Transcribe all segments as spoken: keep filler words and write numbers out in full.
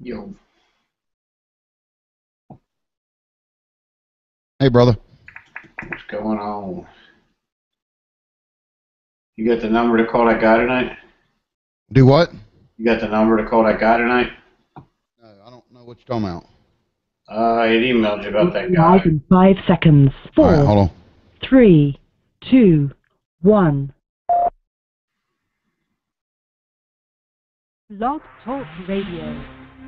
Yo. Hey, brother. What's going on? You got the number to call that guy tonight? Do what? You got the number to call that guy tonight? No, I don't know what you're talking about. Uh, I had emailed you about that guy. Live in five seconds. Four, All right, hold on. three, two, one. Blog Talk Radio.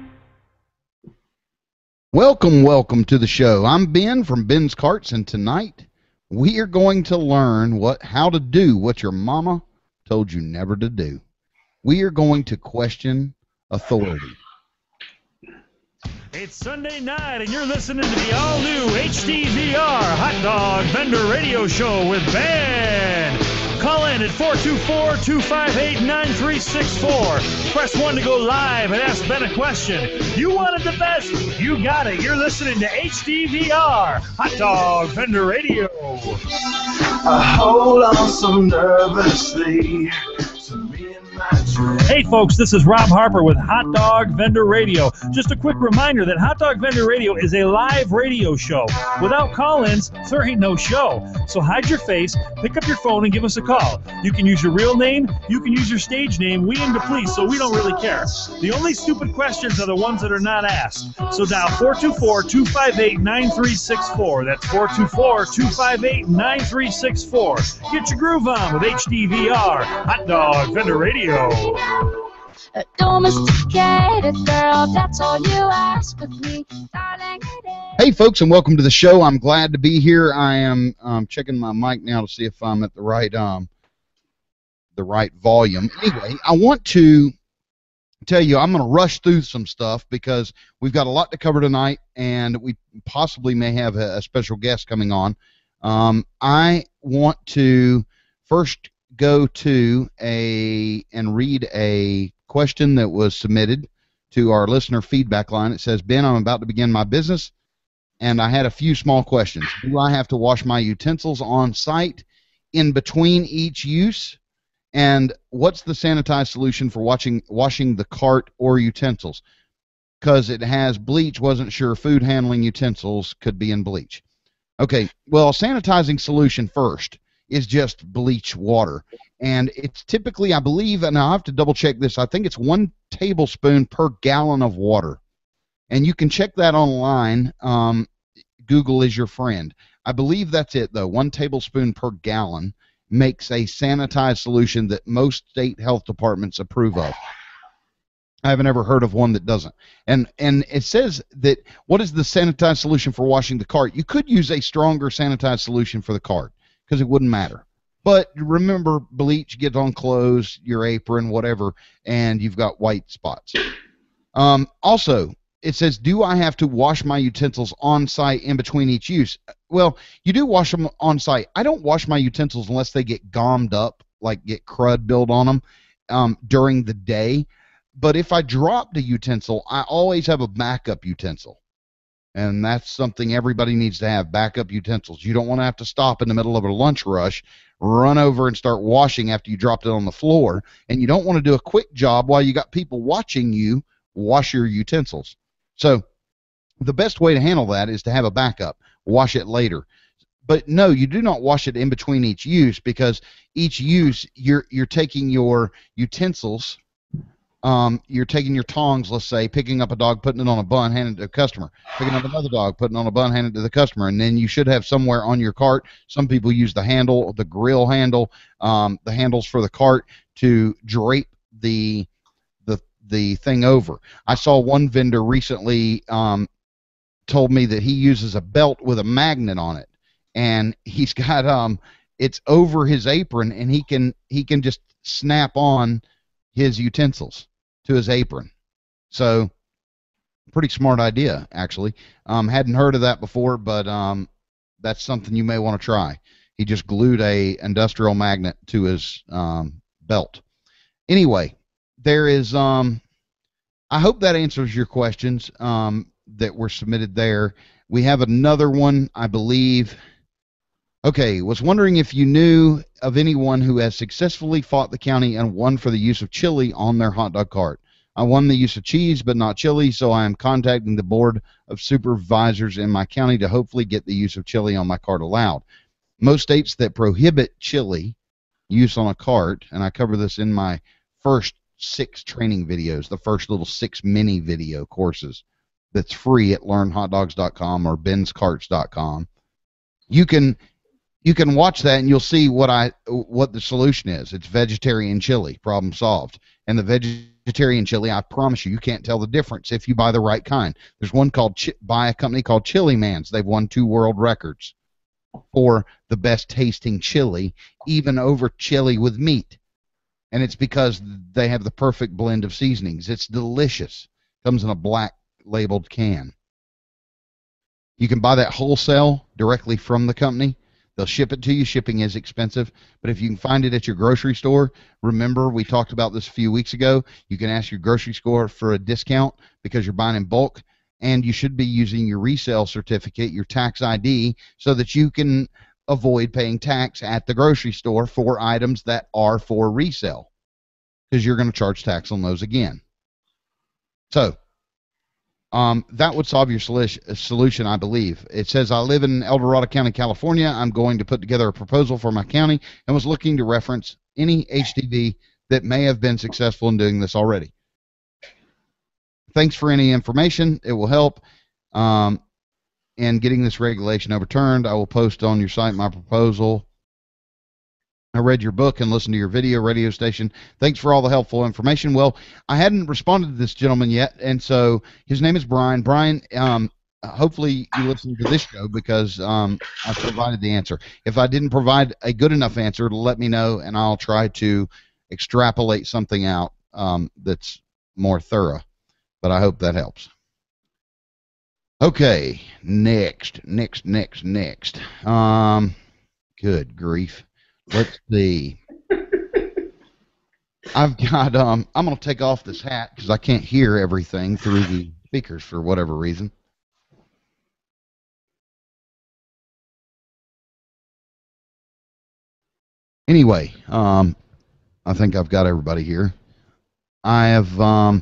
Welcome, welcome to the show. I'm Ben from Ben's Carts, and tonight we are going to learn what how to do what your mama told you never to do. We are going to question authority. It's Sunday night, and you're listening to the all-new H D V R Hot Dog Vendor Radio Show with Ben. Call in at four two four, two five eight, nine three six four. Press one to go live and ask Ben a question. You wanted the best, you got it. You're listening to H D V R Hot Dog Vendor Radio. I hold on so nervously to me and my dream. Hey folks, this is Rob Harper with Hot Dog Vendor Radio. Just a quick reminder that Hot Dog Vendor Radio is a live radio show. Without call-ins, there ain't no show. So hide your face, pick up your phone, and give us a call. You can use your real name, you can use your stage name, we aim to please, so we don't really care. The only stupid questions are the ones that are not asked. So dial four two four, two five eight, nine three six four. That's four two four, two five eight, nine three six four. Get your groove on with H D V R, Hot Dog Vendor Radio. A domesticated girl, that's all you ask of me, darling. Hey, folks, and welcome to the show. I'm glad to be here. I am um, checking my mic now to see if I'm at the right um, the right volume. Anyway, I want to tell you I'm going to rush through some stuff because we've got a lot to cover tonight, and we possibly may have a, a special guest coming on. Um, I want to first go to a and read a question that was submitted to our listener feedback line. It says, Ben, I'm about to begin my business, and I had a few small questions. Do I have to wash my utensils on site in between each use? And what's the sanitized solution for washing, washing the cart or utensils? Because it has bleach, wasn't sure food handling utensils could be in bleach. Okay, well, sanitizing solution first is just bleach water. And it's typically, I believe, and I'll have to double check this, I think it's one tablespoon per gallon of water. And you can check that online. Um, Google is your friend. I believe that's it, though. One tablespoon per gallon makes a sanitized solution that most state health departments approve of. I haven't ever heard of one that doesn't. And and it says that what is the sanitized solution for washing the cart? You could use a stronger sanitized solution for the cart because it wouldn't matter. But remember, bleach gets on clothes, your apron, whatever, and you've got white spots. Um, also, it says, do I have to wash my utensils on site in between each use? Well, you do wash them on site. I don't wash my utensils unless they get gommed up, like get crud built on them um, during the day. But if I dropped a utensil, I always have a backup utensil. And that's something everybody needs to have, backup utensils. You don't want to have to stop in the middle of a lunch rush, run over and start washing after you dropped it on the floor. And you don't want to do a quick job while you got people watching you wash your utensils. So the best way to handle that is to have a backup. Wash it later. But no, you do not wash it in between each use, because each use you're you're taking your utensils, um, you're taking your tongs, let's say, picking up a dog, putting it on a bun, handing it to a customer, picking up another dog, putting it on a bun, handing it to the customer, and then you should have somewhere on your cart. Some people use the handle, the grill handle, um, the handles for the cart to drape the the the thing over. I saw one vendor recently um, told me that he uses a belt with a magnet on it, and he's got um, it's over his apron, and he can he can just snap on his utensils to his apron. So, pretty smart idea, actually. Um, hadn't heard of that before, but um, that's something you may want to try. He just glued a industrial magnet to his um, belt. Anyway, there is. Um, I hope that answers your questions um, that were submitted there. We have another one, I believe. Okay, was wondering if you knew of anyone who has successfully fought the county and won for the use of chili on their hot dog cart. I won the use of cheese, but not chili, so I am contacting the board of supervisors in my county to hopefully get the use of chili on my cart allowed. Most states that prohibit chili use on a cart, and I cover this in my first six training videos, the first little six mini video courses that's free at learn hot dogs dot com or bens carts dot com. You can you can watch that and you'll see what I what the solution is. It's vegetarian chili, problem solved. And the vegetarian chili, I promise you, you can't tell the difference if you buy the right kind. There's one called Ch- by a company called Chili Man's. They've won two world records for the best tasting chili, even over chili with meat. And it's because they have the perfect blend of seasonings. It's delicious. Comes in a black labeled can. You can buy that wholesale directly from the company. They'll ship it to you. Shipping is expensive, but if you can find it at your grocery store, remember we talked about this a few weeks ago, you can ask your grocery store for a discount because you're buying in bulk, and you should be using your resale certificate, your tax I D, so that you can avoid paying tax at the grocery store for items that are for resale, because you're going to charge tax on those again. So Um, that would solve your solu- solution, I believe. It says, I live in El Dorado County, California. I'm going to put together a proposal for my county and was looking to reference any H D V that may have been successful in doing this already. Thanks for any information. It will help um, in getting this regulation overturned. I will post on your site my proposal. I read your book and listened to your video radio station. Thanks for all the helpful information. Well, I hadn't responded to this gentleman yet, and so his name is Brian. Brian, um, hopefully you listen to this show because um, I provided the answer. If I didn't provide a good enough answer, let me know, and I'll try to extrapolate something out um, that's more thorough. But I hope that helps. Okay, next, next, next, next. Um, good grief. Let's see. I've got, um, I'm going to take off this hat because I can't hear everything through the speakers for whatever reason. Anyway, um, I think I've got everybody here. I have, um,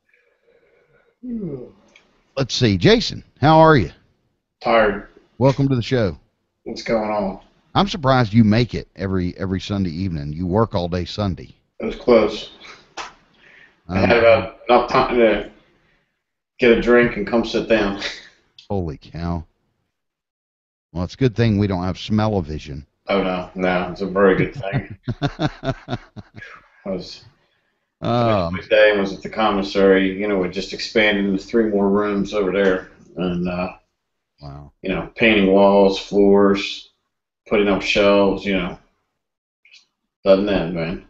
let's see. Jason, how are you? Tired. Welcome to the show. What's going on? I'm surprised you make it every every Sunday evening. You work all day Sunday. It was close. I Um, had about enough time to get a drink and come sit down. Holy cow. Well, it's a good thing we don't have smell-o-vision. Oh, no. No, it's a very good thing. I was... um, My day was at the commissary. You know, we just expanded into three more rooms over there. And, uh, wow. you know, painting walls, floors, putting up shelves, you know. Just doesn't end, man.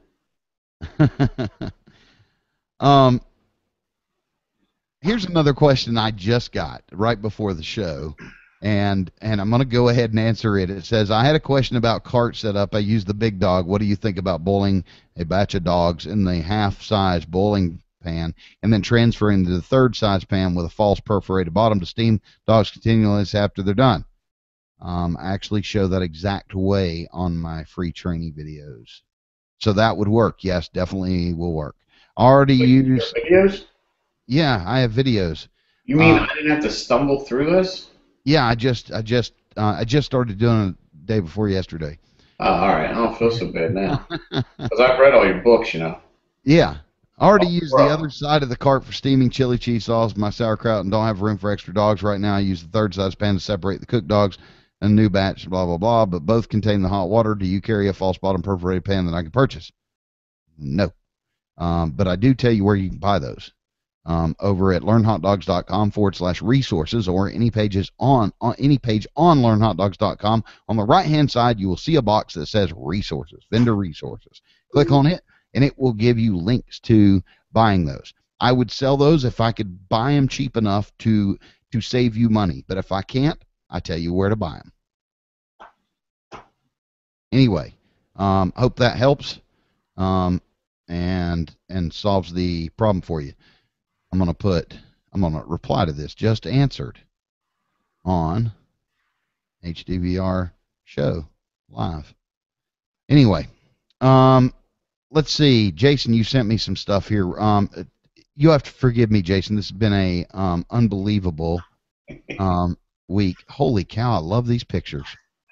um, here's another question I just got right before the show, and and I'm going to go ahead and answer it. It says, I had a question about cart setup. I used the big dog. What do you think about boiling a batch of dogs in the half-size boiling pan and then transferring to the third-size pan with a false perforated bottom to steam dogs continuously after they're done? Um, I actually show that exact way on my free training videos. So that would work. Yes, definitely will work. Already Wait, you used. got videos? Yeah, I have videos. You mean Uh, I didn't have to stumble through this? Yeah, I just, I just, uh, I just started doing it the day before yesterday. Oh, all right. I don't feel so bad now. Because I've read all your books, you know. Yeah, I already Oh, used bro. the other side of the cart for steaming chili cheese sauce, my sauerkraut, and don't have room for extra dogs right now. I use the third size pan to separate the cooked dogs and a new batch, blah, blah, blah, but both contain the hot water. Do you carry a false bottom perforated pan that I can purchase? No. Um, but I do tell you where you can buy those. Um, over at learnhotdogs.com forward slash resources or any pages on, on any page on learnhotdogs.com. On the right hand side, you will see a box that says resources, vendor resources. Click on it and it will give you links to buying those. I would sell those if I could buy them cheap enough to, to save you money. But if I can't, I tell you where to buy them. Anyway, um, hope that helps um, and and solves the problem for you. I'm going to put, I'm going to reply to this, just answered on H D V R show live. Anyway, um, let's see. Jason, you sent me some stuff here. Um, you have to forgive me, Jason. This has been a um, unbelievable um, week. Holy cow! I love these pictures.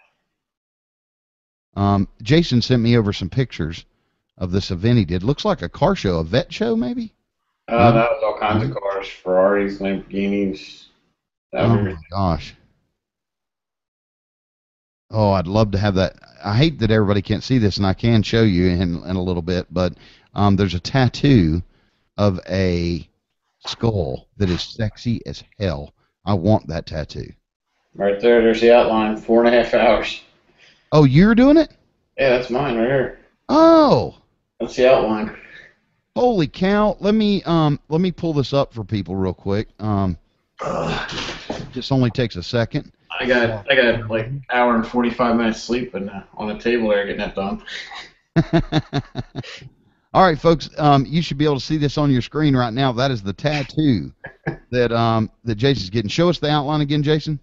Um, Jason sent me over some pictures of this event he did. Looks like a car show, a vet show, maybe. Uh, that was all kinds of cars, Ferraris, Lamborghinis. Oh my gosh. Oh, I'd love to have that. I hate that everybody can't see this, and I can show you in, in a little bit, but um, there's a tattoo of a skull that is sexy as hell. I want that tattoo. Right there, there's the outline, four and a half hours. Oh, you're doing it? Yeah, that's mine right here. Oh. That's the outline. Holy cow. Let me um let me pull this up for people real quick. Um This only takes a second. I got I got like an hour and forty-five minutes sleep and uh, on the table there getting that done. All right, folks, um, you should be able to see this on your screen right now. That is the tattoo that um, that Jason's getting. Show us the outline again, Jason.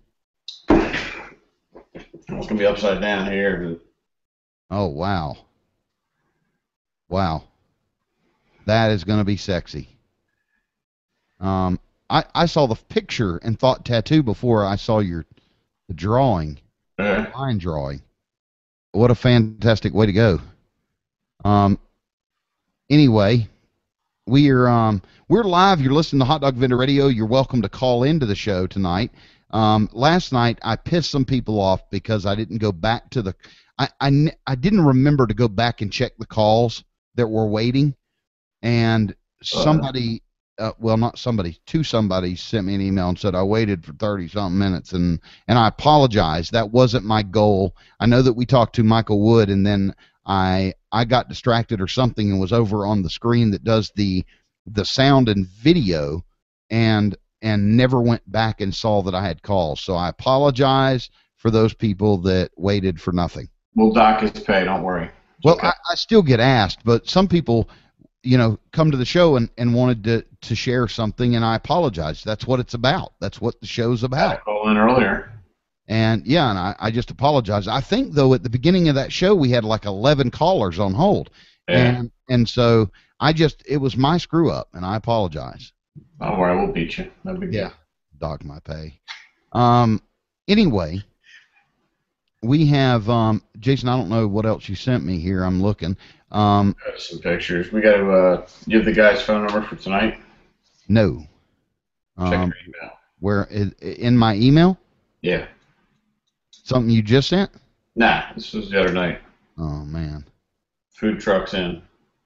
It's going to be upside down here. Oh, wow. Wow. That is going to be sexy. Um, I, I saw the picture and thought tattoo before I saw your the drawing, uh, line drawing. What a fantastic way to go. Um. Anyway, we are um we're live. You're listening to Hot Dog Vendor Radio. You're welcome to call into the show tonight. Um, last night I pissed some people off because I didn't go back to the I, I, I didn't remember to go back and check the calls that were waiting, and somebody uh, well not somebody two somebody sent me an email and said I waited for thirty something minutes, and and I apologize. That wasn't my goal. I know that we talked to Michael Wood, and then I I got distracted or something and was over on the screen that does the the sound and video, and and never went back and saw that I had calls. So I apologize for those people that waited for nothing. We'll dock his pay, don't worry. It's well, okay. I, I still get asked, but some people, you know, come to the show and, and wanted to, to share something, and I apologize. That's what it's about. That's what the show's I about. called in earlier. And, yeah, and I, I just apologize. I think, though, at the beginning of that show, we had like eleven callers on hold. Yeah. And and so I just, it was my screw-up, and I apologize. Don't worry, we'll beat you. No big deal. Yeah, dock my pay. Um, anyway, we have, um, Jason, I don't know what else you sent me here. I'm looking. Um, Got some pictures. We got to uh, give the guy's phone number for tonight. no. Check Um, your email. where, in my email? Yeah. Something you just sent? Nah, this was the other night. Oh, man. Food trucks in.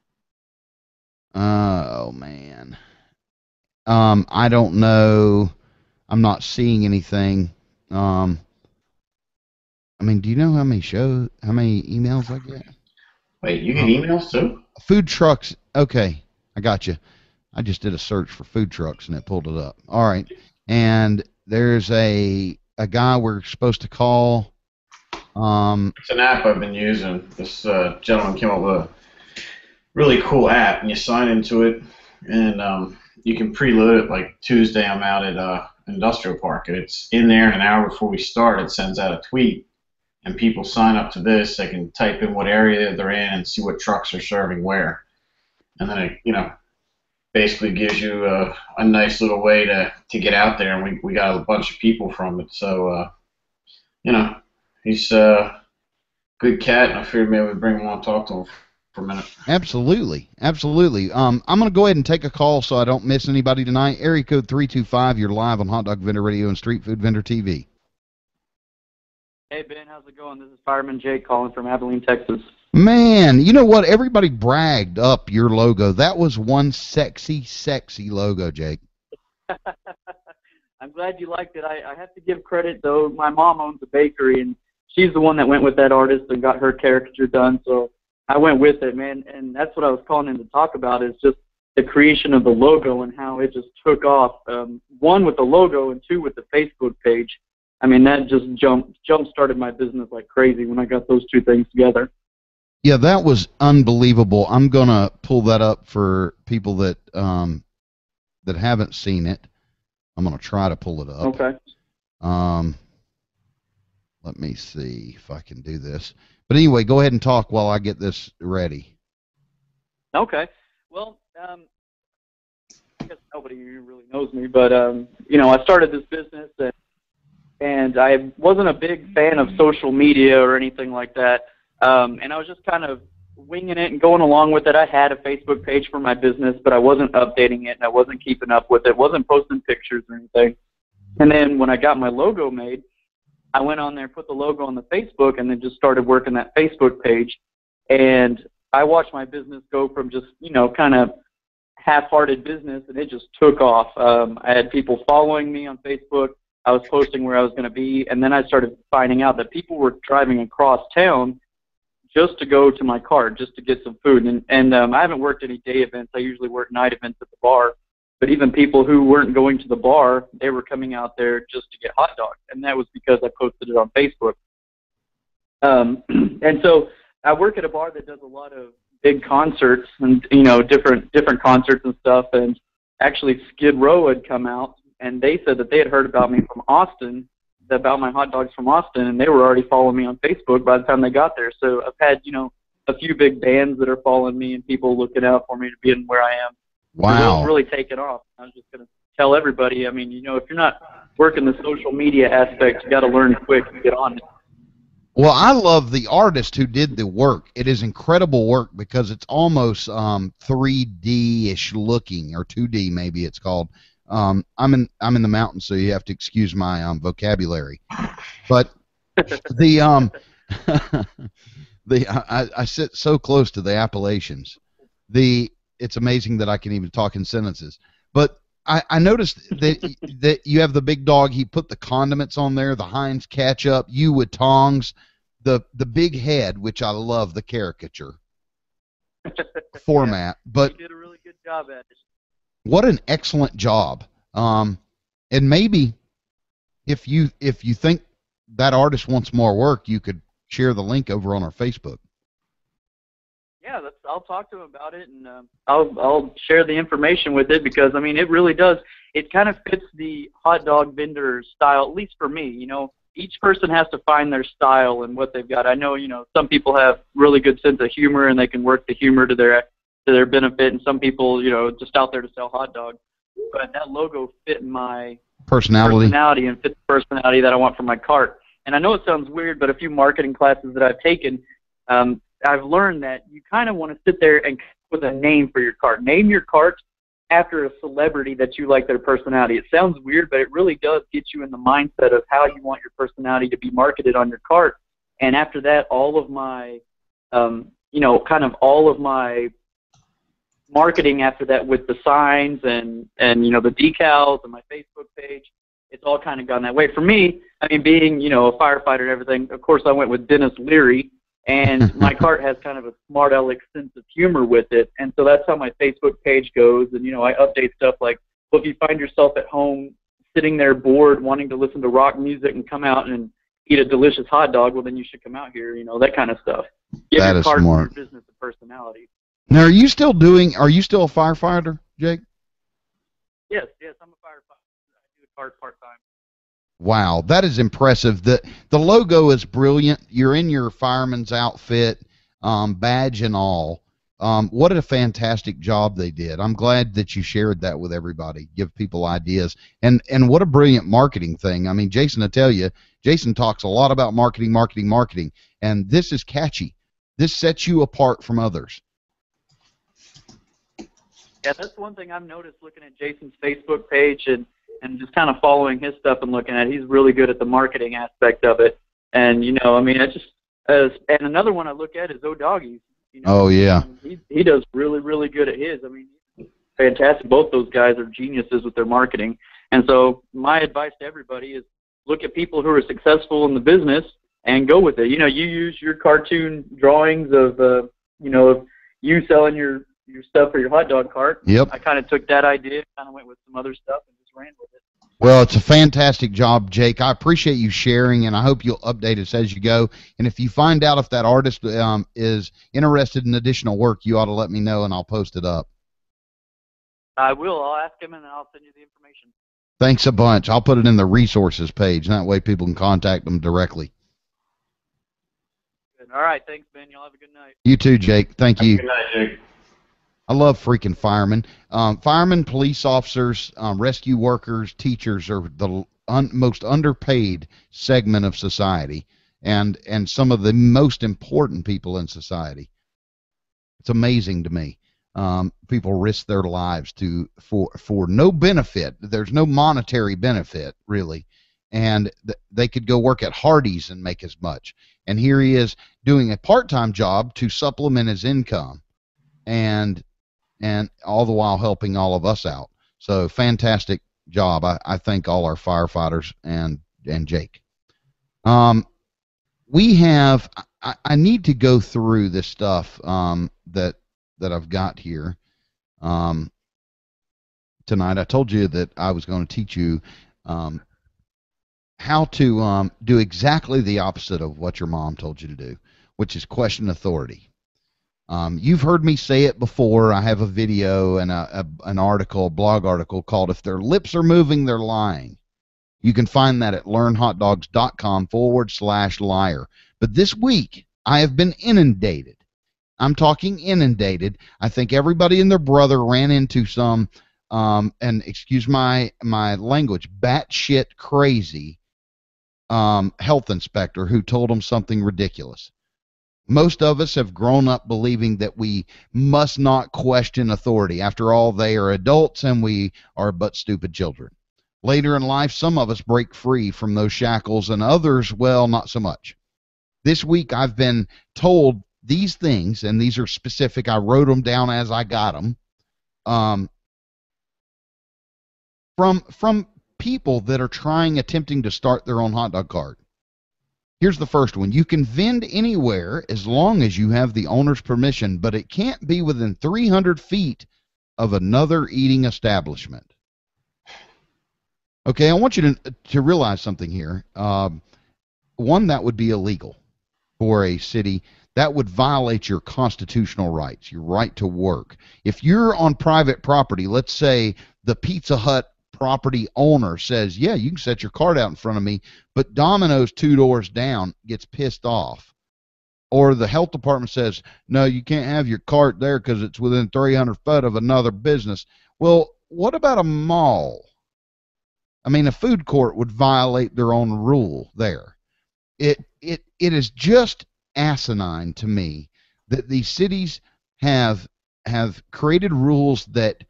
Oh, man. Um, I don't know. I'm not seeing anything. Um, I mean, do you know how many show, how many emails I get? Wait, you get emails too? Food trucks. Okay, I got you. I just did a search for food trucks and it pulled it up. All right, and there's a a guy we're supposed to call. Um, It's an app I've been using. This uh, gentleman came up with a really cool app, and you sign into it, and um, you can preload it. Like Tuesday, I'm out at uh, Industrial Park, and it's in there. And an hour before we start, it sends out a tweet, and people sign up to this. They can type in what area they're in and see what trucks are serving where, and then it, you know, basically gives you a, a nice little way to, to get out there. And we we got a bunch of people from it, so uh, you know, he's a good cat, and I figured maybe we'd bring him on and talk to him for a minute. Absolutely, absolutely. Um, I'm going to go ahead and take a call so I don't miss anybody tonight. Area code three two five, you're live on Hot Dog Vendor Radio and Street Food Vendor T V. Hey, Ben, how's it going? This is Fireman Jake calling from Abilene, Texas. Man, you know what? Everybody bragged up your logo. That was one sexy, sexy logo, Jake. I'm glad you liked it. I, I have to give credit, though. My mom owns a bakery, and she's the one that went with that artist and got her caricature done, so I went with it, man. And that's what I was calling in to talk about, is just the creation of the logo and how it just took off. Um, one, with the logo, and two, with the Facebook page. I mean, that just jump jump started my business like crazy when I got those two things together. Yeah, that was unbelievable. I'm gonna pull that up for people that um, that haven't seen it. I'm gonna try to pull it up. Okay. Um, let me see if I can do this. But anyway, go ahead and talk while I get this ready. Okay. Well, um, guess nobody really knows me, but um, you know, I started this business, and and I wasn't a big fan of social media or anything like that, um, and I was just kind of winging it and going along with it. I had a Facebook page for my business, but I wasn't updating it, and I wasn't keeping up with it, wasn't posting pictures or anything. And then when I got my logo made, I went on there, put the logo on the Facebook, and then just started working that Facebook page. And I watched my business go from just, you know, kind of half-hearted business, and it just took off. Um, I had people following me on Facebook. I was posting where I was going to be, and then I started finding out that people were driving across town just to go to my cart, just to get some food. And, and um, I haven't worked any day events. I usually work night events at the bar. But even people who weren't going to the bar, they were coming out there just to get hot dogs, and that was because I posted it on Facebook. Um, and so I work at a bar that does a lot of big concerts and, you know, different different concerts and stuff. And actually, Skid Row had come out, and they said that they had heard about me from Austin, about my hot dogs from Austin, and they were already following me on Facebook by the time they got there. So I've had, you know, a few big bands that are following me and people looking out for me to be in where I am. Wow. It's really taken off. I was just going to tell everybody, I mean, you know, if you're not working the social media aspect, you got to learn quick and get on it. Well, I love the artist who did the work. It is incredible work because it's almost um, three D-ish looking, or two D maybe it's called. Um, I'm in I'm in the mountains, so you have to excuse my um, vocabulary. But the um, the I, I sit so close to the Appalachians. The it's amazing that I can even talk in sentences. But I, I noticed that that you have the big dog. He put the condiments on there, the Heinz ketchup, you with tongs, the the big head, which I love the caricature format. But you did a really good job at it. What an excellent job. Um, and maybe if you if you think that artist wants more work, you could share the link over on our Facebook. Yeah, that's, I'll talk to him about it, and um, I'll I'll share the information with it, because I mean it really does. It kind of fits the hot dog vendor style, at least for me. You know, each person has to find their style and what they've got. I know, you know, some people have really good sense of humor and they can work the humor to their to their benefit, and some people, you know, just out there to sell hot dogs. But that logo fit my personality, personality and fit the personality that I want for my cart. And I know it sounds weird, but a few marketing classes that I've taken, um, I've learned that you kind of want to sit there and come up with a name for your cart. Name your cart after a celebrity that you like their personality. It sounds weird, but it really does get you in the mindset of how you want your personality to be marketed on your cart. And after that, all of my, um, you know, kind of all of my marketing after that with the signs and, and, you know, the decals and my Facebook page, it's all kind of gone that way. For me, I mean, being, you know, a firefighter and everything, of course I went with Dennis Leary. And my cart has kind of a smart aleck sense of humor with it. And so that's how my Facebook page goes. And, you know, I update stuff like, well, if you find yourself at home sitting there bored, wanting to listen to rock music and come out and eat a delicious hot dog, well, then you should come out here, you know, that kind of stuff. Give that your is cart smart. Your business and personality. Now, are you still doing, are you still a firefighter, Jake? Yes, yes, I'm a firefighter. I do the cart part-time. Wow, that is impressive. The the logo is brilliant. You're in your fireman's outfit, um, badge and all. Um, what a fantastic job they did. I'm glad that you shared that with everybody. Give people ideas. And and what a brilliant marketing thing. I mean, Jason, I tell you, Jason talks a lot about marketing, marketing, marketing. And this is catchy. This sets you apart from others. Yeah, that's one thing I've noticed looking at Jason's Facebook page and, and just kind of following his stuff and looking at it. He's really good at the marketing aspect of it. And, you know, I mean, I just, uh, and another one I look at is O'Doggies. You know, oh, yeah. He, he does really, really good at his. I mean, he's fantastic. Both those guys are geniuses with their marketing. And so my advice to everybody is look at people who are successful in the business and go with it. You know, you use your cartoon drawings of, uh, you know, of you selling your, your stuff for your hot dog cart. Yep. I kind of took that idea, kind of went with some other stuff and just ran with it. Well, it's a fantastic job, Jake. I appreciate you sharing, and I hope you'll update us as you go. And if you find out if that artist um, is interested in additional work, you ought to let me know, and I'll post it up. I will. I'll ask him, and then I'll send you the information. Thanks a bunch. I'll put it in the resources page. That way people can contact them directly. Good. All right. Thanks, Ben. Y'all have a good night. You too, Jake. Thank you. Good night, Jake. I love freaking firemen. Um, firemen, police officers, um, rescue workers, teachers are the un- most underpaid segment of society, and and some of the most important people in society. It's amazing to me. Um, people risk their lives to for for no benefit. There's no monetary benefit really, and th- they could go work at Hardee's and make as much. And here he is doing a part-time job to supplement his income, and and all the while helping all of us out. So fantastic job. I, I thank all our firefighters and and Jake. Um, we have. I, I need to go through this stuff um, that that I've got here um, tonight. I told you that I was going to teach you um, how to um, do exactly the opposite of what your mom told you to do, which is question authority. Um, you've heard me say it before. I have a video and a, a, an article, a blog article called "If Their Lips Are Moving, They're Lying." You can find that at learnhotdogs.com forward slash liar. But this week, I have been inundated. I'm talking inundated. I think everybody and their brother ran into some, um, and excuse my, my language, batshit crazy um, health inspector who told them something ridiculous. Most of us have grown up believing that we must not question authority. After all, they are adults and we are but stupid children. Later in life, some of us break free from those shackles and others, well, not so much. This week, I've been told these things, and these are specific. I wrote them down as I got them, um, from, from people that are trying, attempting to start their own hot dog cart. Here's the first one. You can vend anywhere as long as you have the owner's permission, but it can't be within three hundred feet of another eating establishment. Okay, I want you to, to realize something here. Um, one, that would be illegal for a city. That would violate your constitutional rights, your right to work. If you're on private property, let's say the Pizza Hut property owner says, yeah, you can set your cart out in front of me, but Domino's two doors down gets pissed off. Or the health department says, no, you can't have your cart there because it's within three hundred foot of another business. Well, what about a mall? I mean, a food court would violate their own rule there. It it it is just asinine to me that these cities have have created rules that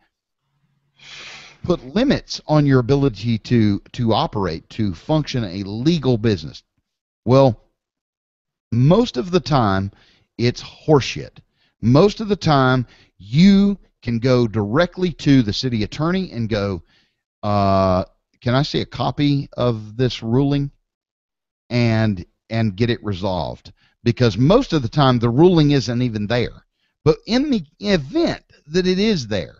put limits on your ability to to operate, to function a legal business. Well, most of the time it's horseshit. Most of the time you can go directly to the city attorney and go, uh, can I see a copy of this ruling, and and get it resolved? Because most of the time the ruling isn't even there. But in the event that it is there,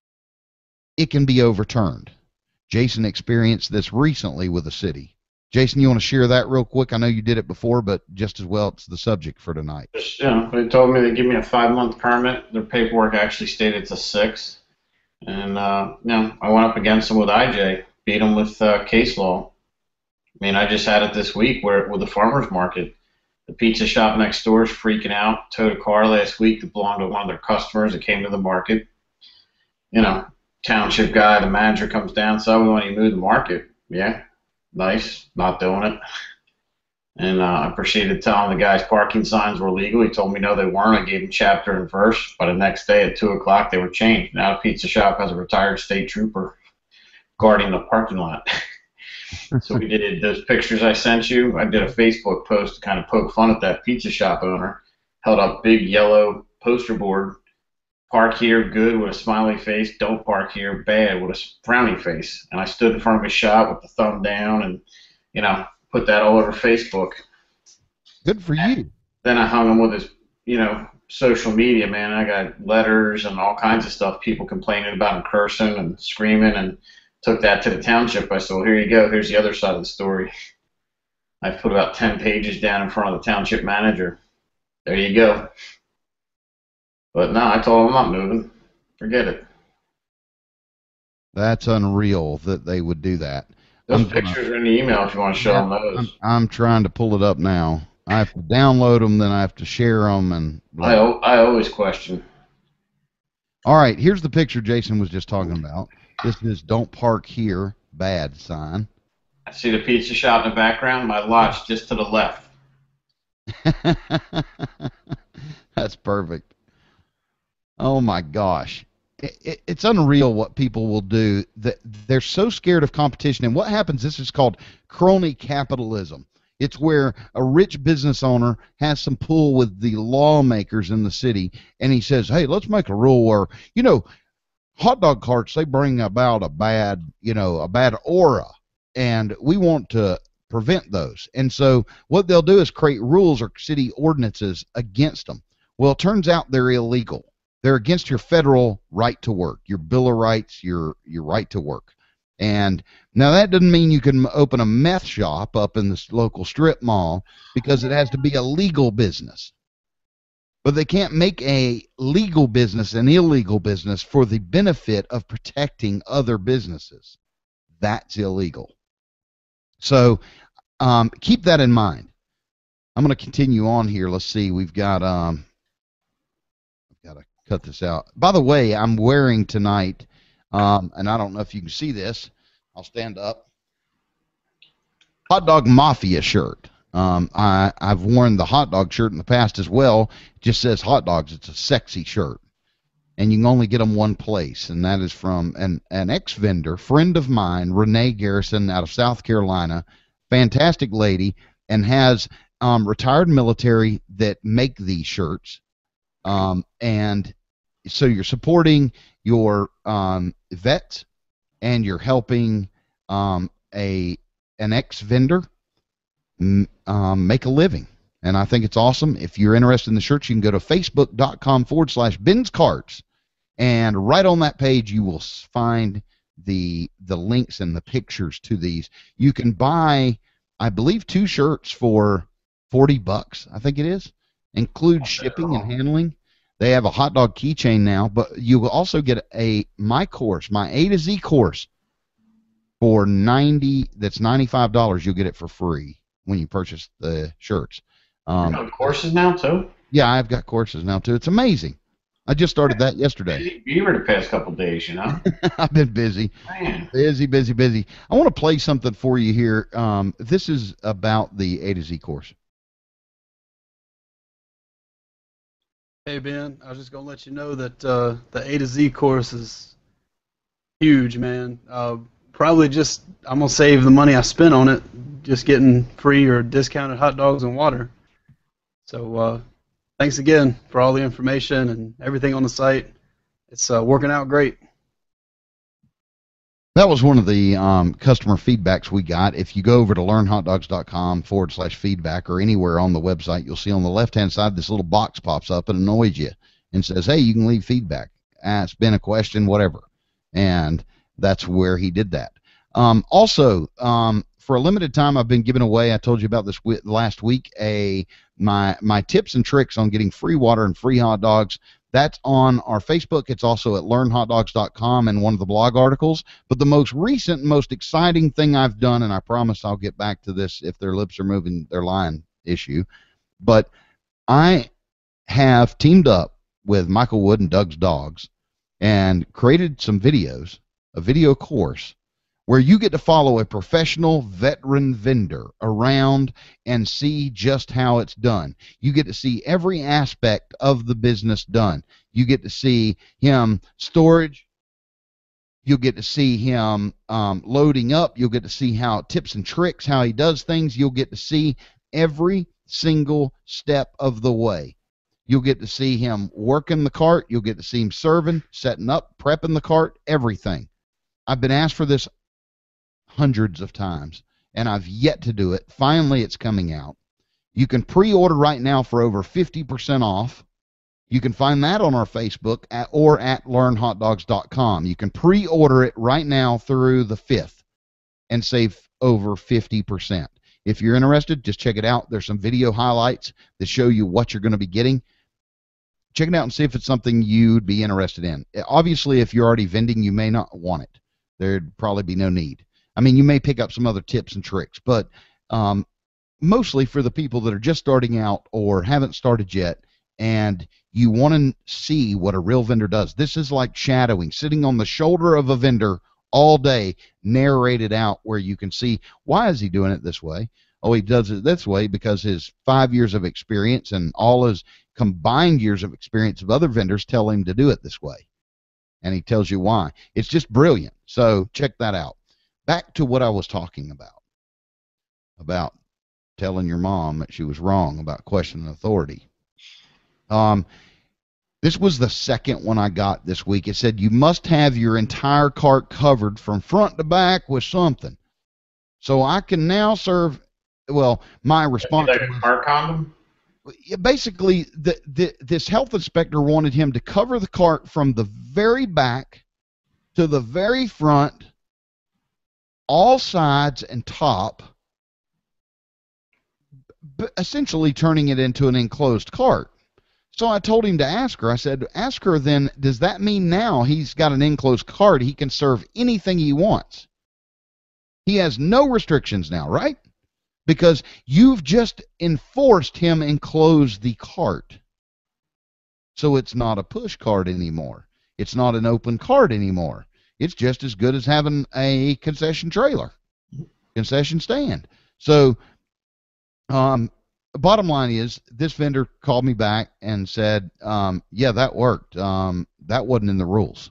it can be overturned. Jason experienced this recently with a city. Jason, you want to share that real quick? I know you did it before, but just as well, it's the subject for tonight. Just, you know, they told me they'd give me a five-month permit. Their paperwork actually stated it's a six. And, uh, you know, I went up against them with I J, beat them with uh, case law. I mean, I just had it this week where with the farmer's market. The pizza shop next door is freaking out. Towed a car last week that belonged to one of their customers that came to the market. You know, township guy, the manager comes down, so we want you to move the market. Yeah, nice, not doing it. And uh, I proceeded telling the guys parking signs were legal. He told me no, they weren't. I gave him chapter and verse. By the next day at two o'clock, they were changed. Now the pizza shop has a retired state trooper guarding the parking lot. So we did those pictures I sent you. I did a Facebook post to kind of poke fun at that pizza shop owner. Held up big yellow poster board. Park here, good, with a smiley face. Don't park here, bad, with a frowny face. And I stood in front of his shop with the thumb down and, you know, put that all over Facebook. Good for you. Then I hung him with his, you know, social media, man. I got letters and all kinds of stuff, people complaining about him cursing and screaming, and took that to the township. I said, well, here you go. Here's the other side of the story. I put about ten pages down in front of the township manager. There you go. But no, I told him I'm not moving. Forget it. That's unreal that they would do that. Those I'm pictures gonna, are in the email if you want to show yeah, them those. I'm, I'm trying to pull it up now. I have to download them, then I have to share them. And I, I always question. All right, here's the picture Jason was just talking about. This is "Don't Park Here" bad sign. I see the pizza shop in the background. My lot's just to the left. That's perfect. Oh my gosh. It, it, it's unreal what people will do. That they're so scared of competition. And what happens, this is called crony capitalism. It's where a rich business owner has some pull with the lawmakers in the city, and he says, hey, let's make a rule where, you know, hot dog carts, they bring about a bad, you know, a bad aura, and we want to prevent those. And so what they'll do is create rules or city ordinances against them. Well, it turns out they're illegal. They're against your federal right to work, your Bill of Rights, your your right to work. And now that doesn't mean you can open a meth shop up in this local strip mall, because it has to be a legal business. But they can't make a legal business an illegal business for the benefit of protecting other businesses. That's illegal. So um, keep that in mind. I'm going to continue on here. Let's see. We've got um, I've got to cut this out. By the way, I'm wearing tonight, um, and I don't know if you can see this. I'll stand up. Hot Dog Mafia shirt. Um, I, I've worn the hot dog shirt in the past as well. It just says hot dogs. It's a sexy shirt. And you can only get them one place, and that is from an, an ex-vendor, friend of mine, Renee Garrison out of South Carolina. Fantastic lady, and has um, retired military that make these shirts. Um, and so you're supporting your um, vets, and you're helping um, a an ex-vendor um, make a living. And I think it's awesome. If you're interested in the shirts, you can go to facebook.com forward slash Ben's Carts. And right on that page, you will find the the links and the pictures to these. You can buy, I believe, two shirts for forty bucks, I think it is. Includes shipping and handling. They have a hot dog keychain now, but you will also get a my course, my A to Z course, for ninety. That's ninety-five dollars. You'll get it for free when you purchase the shirts. Um, you have courses now too? Yeah, I've got courses now too. It's amazing. I just started that yesterday. You were the past couple of days, you know. I've been busy. Man. Busy, busy, busy. I want to play something for you here. Um, this is about the A to Z course. Hey, Ben, I was just going to let you know that uh, the A to Z course is huge, man. Uh, probably just, I'm going to save the money I spent on it, just getting free or discounted hot dogs and water. So, uh, thanks again for all the information and everything on the site. It's uh, working out great. That was one of the um, customer feedbacks we got. If you go over to learnhotdogs.com forward slash feedback or anywhere on the website, you'll see on the left-hand side this little box pops up and annoys you and says, hey, you can leave feedback. Ask Ben a question, whatever. And that's where he did that. Um, also, um, for a limited time, I've been giving away, I told you about this last week, a my my tips and tricks on getting free water and free hot dogs. That's on our Facebook. It's also at learn hot dogs dot com and one of the blog articles. But the most recent, most exciting thing I've done, and I promise I'll get back to this if their lips are moving, their line issue, but I have teamed up with Michael Wood and Doug's Dogs and created some videos, a video course, where you get to follow a professional veteran vendor around and see just how it's done. You get to see every aspect of the business done. You get to see him storage. You'll get to see him um, loading up. You'll get to see how tips and tricks, how he does things. You'll get to see every single step of the way. You'll get to see him working the cart. You'll get to see him serving, setting up, prepping the cart, everything. I've been asked for this hundreds of times, and I've yet to do it. Finally, it's coming out. You can pre-order right now for over fifty percent off. You can find that on our Facebook at, or at learn hot dogs dot com. You can pre-order it right now through the fifth and save over fifty percent. If you're interested, just check it out. There's some video highlights that show you what you're going to be getting. Check it out and see if it's something you'd be interested in. Obviously, if you're already vending, you may not want it. There'd probably be no need. I mean, you may pick up some other tips and tricks, but um, mostly for the people that are just starting out or haven't started yet, and you want to see what a real vendor does. This is like shadowing, sitting on the shoulder of a vendor all day, narrated out where you can see, why is he doing it this way? Oh, he does it this way because his five years of experience and all his combined years of experience of other vendors tell him to do it this way. And he tells you why. It's just brilliant. So check that out. Back to what I was talking about, about telling your mom that she was wrong about questioning authority. Um, this was the second one I got this week. It said you must have your entire cart covered from front to back with something. So I can now serve, well, my response like a was, car condom? basically, the, the, this health inspector wanted him to cover the cart from the very back to the very front, all sides and top, essentially turning it into an enclosed cart. So I told him to ask her. I said, ask her then, does that mean now he's got an enclosed cart, he can serve anything he wants? He has no restrictions now, right? Because you've just enforced him enclose the cart. So it's not a push cart anymore. It's not an open cart anymore. It's just as good as having a concession trailer, concession stand. So um, the bottom line is, this vendor called me back and said, um, yeah, that worked. Um, that wasn't in the rules.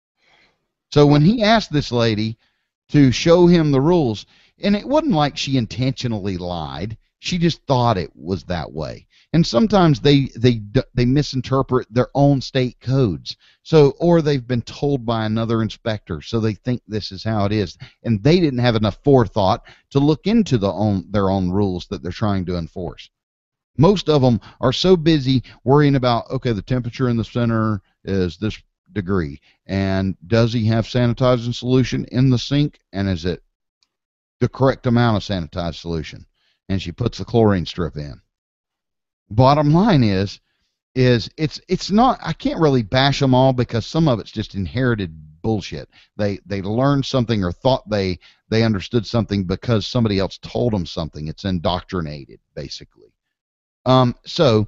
So when he asked this lady to show him the rules, and it wasn't like she intentionally lied, she just thought it was that way. And sometimes they they they misinterpret their own state codes. So, or they've been told by another inspector, so they think this is how it is, and they didn't have enough forethought to look into the own their own rules that they're trying to enforce. Most of them are so busy worrying about, okay, the temperature in the center is this degree, and does he have sanitizing solution in the sink, and is it the correct amount of sanitized solution? And she puts the chlorine strip in. Bottom line is, is it's it's not, I can't really bash them all, because some of it's just inherited bullshit. They they learned something or thought they they understood something because somebody else told them something. It's indoctrinated, basically. Um, so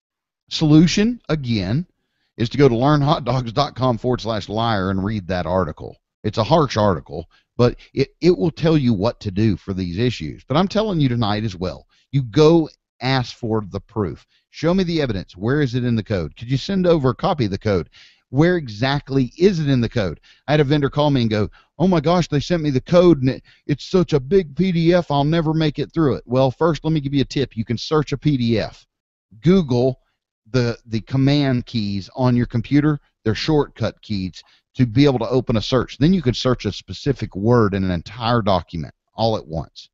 solution again is to go to learnhotdogs.com forward slash liar and read that article. It's a harsh article, but it, it will tell you what to do for these issues. But I'm telling you tonight as well, you go ask for the proof. Show me the evidence. Where is it in the code? Could you send over a copy of the code? Where exactly is it in the code? I had a vendor call me and go, oh my gosh, they sent me the code and it, it's such a big P D F, I'll never make it through it. Well, first let me give you a tip. You can search a P D F. Google the, the command keys on your computer. They're shortcut keys to be able to open a search. Then you could search a specific word in an entire document all at once.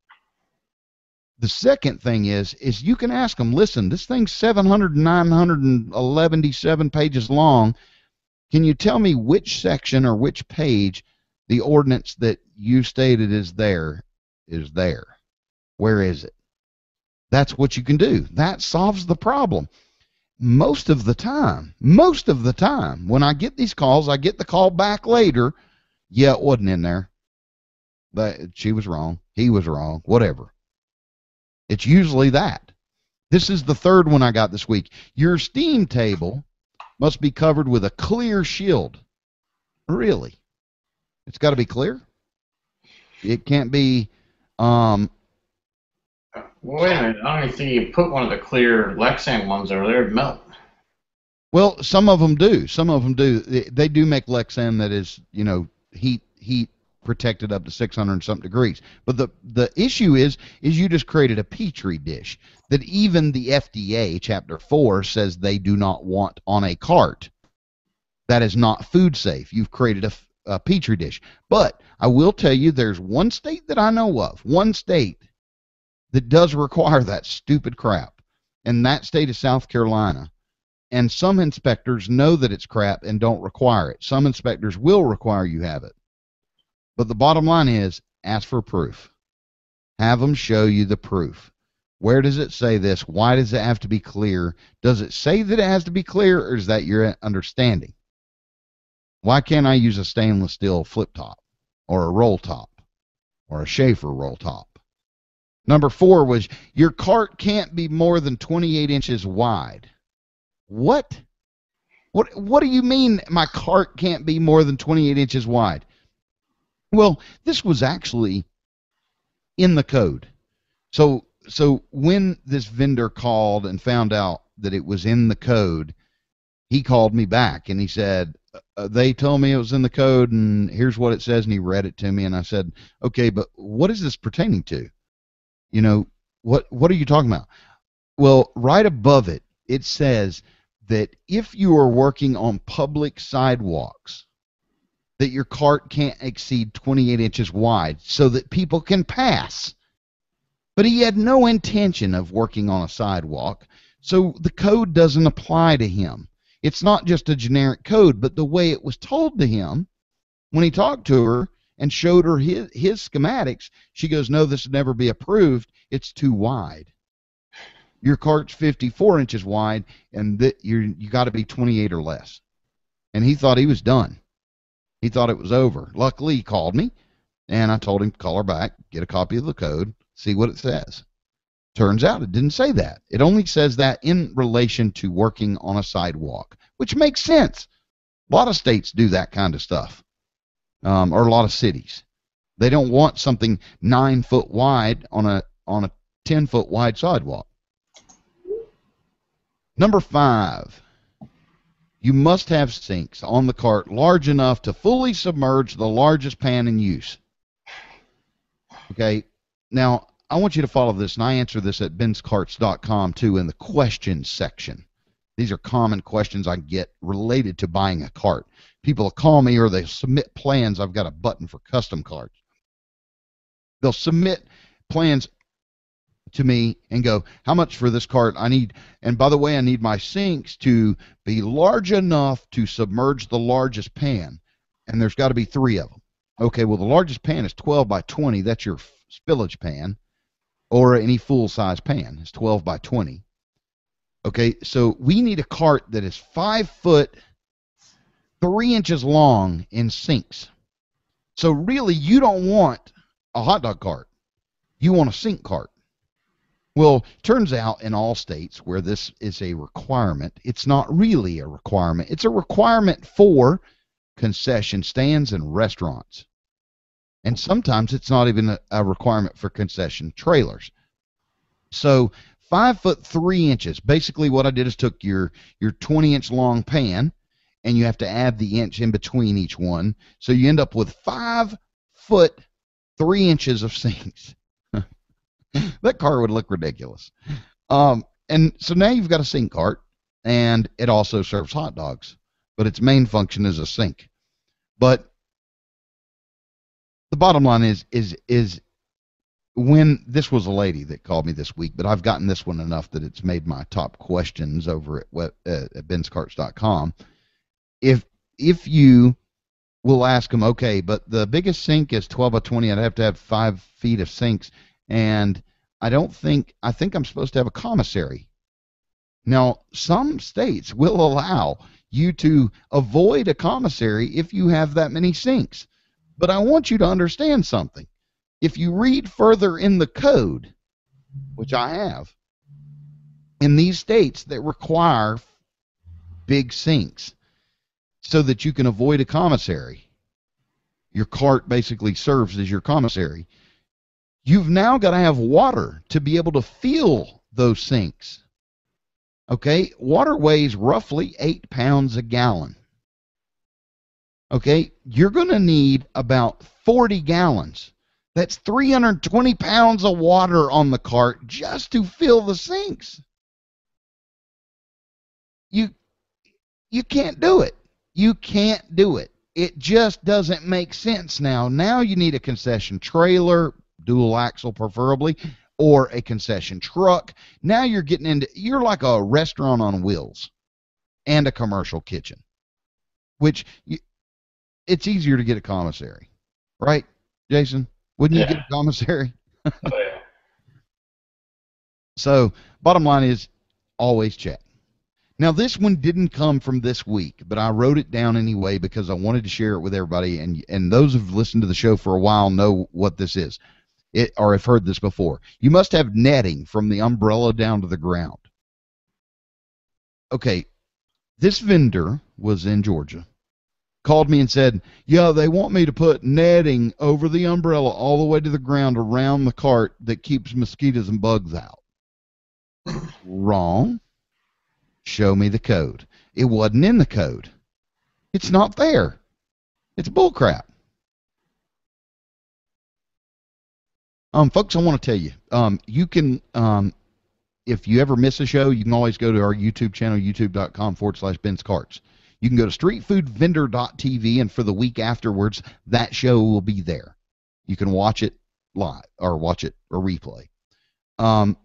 The second thing is, is you can ask them, listen, this thing's seven hundred, nine hundred eleven pages long. Can you tell me which section or which page the ordinance that you stated is there is there? Where is it? That's what you can do. That solves the problem. Most of the time, most of the time, when I get these calls, I get the call back later. Yeah, it wasn't in there. But she was wrong. He was wrong. Whatever. It's usually that. This is the third one I got this week. Your steam table must be covered with a clear shield. Really? It's got to be clear? It can't be... Um, well, wait a minute. I don't even think you put one of the clear Lexan ones over there. It'd melt. Well, some of them do. Some of them do. They, they do make Lexan that is, you know, heat heat protected up to six hundred and something degrees. But the the issue is, is you just created a petri dish that even the F D A Chapter four says they do not want on a cart. That is not food safe. You've created a, a petri dish. But I will tell you, there's one state that I know of, one state that does require that stupid crap, and that state is South Carolina. And some inspectors know that it's crap and don't require it. Some inspectors will require you have it. But the bottom line is, ask for proof. Have them show you the proof. Where does it say this? Why does it have to be clear? Does it say that it has to be clear, or is that your understanding? Why can't I use a stainless steel flip top, or a roll top, or a Schaefer roll top? Number four was, your cart can't be more than twenty-eight inches wide. What? What what do you mean my cart can't be more than twenty-eight inches wide? Well, this was actually in the code. So so when this vendor called and found out that it was in the code, he called me back and he said, uh, they told me it was in the code and here's what it says, and he read it to me, and I said, okay, but what is this pertaining to? You know, what what are you talking about? Well, right above it, it says that if you are working on public sidewalks, that your cart can't exceed twenty-eight inches wide so that people can pass. But he had no intention of working on a sidewalk, so the code doesn't apply to him. It's not just a generic code, but the way it was told to him, when he talked to her and showed her his, his schematics, she goes, no, this would never be approved. It's too wide. Your cart's fifty-four inches wide, and that you're you got to be twenty-eight or less. And he thought he was done. He thought it was over. Luckily, he called me, and I told him to call her back, get a copy of the code, see what it says. Turns out it didn't say that. It only says that in relation to working on a sidewalk, which makes sense. A lot of states do that kind of stuff, um, or a lot of cities. They don't want something nine foot wide on a on a ten foot wide sidewalk. Number five, you must have sinks on the cart large enough to fully submerge the largest pan in use. Okay, now I want you to follow this, and I answer this at bens carts dot com too in the questions section. These are common questions I get related to buying a cart. People will call me or they submit plans. I've got a button for custom carts. They'll submit plans to me and go, how much for this cart? I need, and by the way, I need my sinks to be large enough to submerge the largest pan, and there's got to be three of them. Okay, well, the largest pan is twelve by twenty. That's your spillage pan, or any full-size pan. It's twelve by twenty. Okay, so we need a cart that is five foot, three inches long in sinks. So really, you don't want a hot dog cart. You want a sink cart. Well, turns out in all states where this is a requirement, it's not really a requirement. It's a requirement for concession stands and restaurants. And sometimes it's not even a, a requirement for concession trailers. So five foot three inches. Basically what I did is took your, your twenty inch long pan, and you have to add the inch in between each one. So you end up with five foot three inches of sinks. That car would look ridiculous. Um, and so now you've got a sink cart, and it also serves hot dogs, but its main function is a sink. But the bottom line is, is, is when this was a lady that called me this week, but I've gotten this one enough that it's made my top questions over at, web, uh, at bens carts dot com. If, if you will ask them, okay, but the biggest sink is twelve by twenty, I'd have to have five feet of sinks. And I don't think, I think I'm supposed to have a commissary. Now, some states will allow you to avoid a commissary if you have that many sinks. But I want you to understand something. If you read further in the code, which I have, in these states that require big sinks so that you can avoid a commissary, your cart basically serves as your commissary. You've now got to have water to be able to fill those sinks. Okay, water weighs roughly eight pounds a gallon. Okay, you're going to need about forty gallons. That's three hundred twenty pounds of water on the cart just to fill the sinks. You, you can't do it. You can't do it. It just doesn't make sense now. Now you need a concession trailer, dual axle preferably, or a concession truck. Now you're getting into, you're like a restaurant on wheels and a commercial kitchen, which you, it's easier to get a commissary, right, Jason? Wouldn't yeah. you get a commissary? Oh, yeah. So bottom line is always check. Now this one didn't come from this week, but I wrote it down anyway because I wanted to share it with everybody, and and those who've listened to the show for a while know what this is. It, or have heard this before. You must have netting from the umbrella down to the ground. Okay, This vendor was in Georgia, called me and said, yeah, they want me to put netting over the umbrella all the way to the ground around the cart that keeps mosquitoes and bugs out. Wrong. Show me the code. It wasn't in the code. It's not there. It's bullcrap. Um, folks, I want to tell you, um, you can, um, if you ever miss a show, you can always go to our YouTube channel, youtube.com forward slash Ben's Carts. You can go to street food vendor dot t v, and for the week afterwards, that show will be there. You can watch it live, or watch it or replay, um,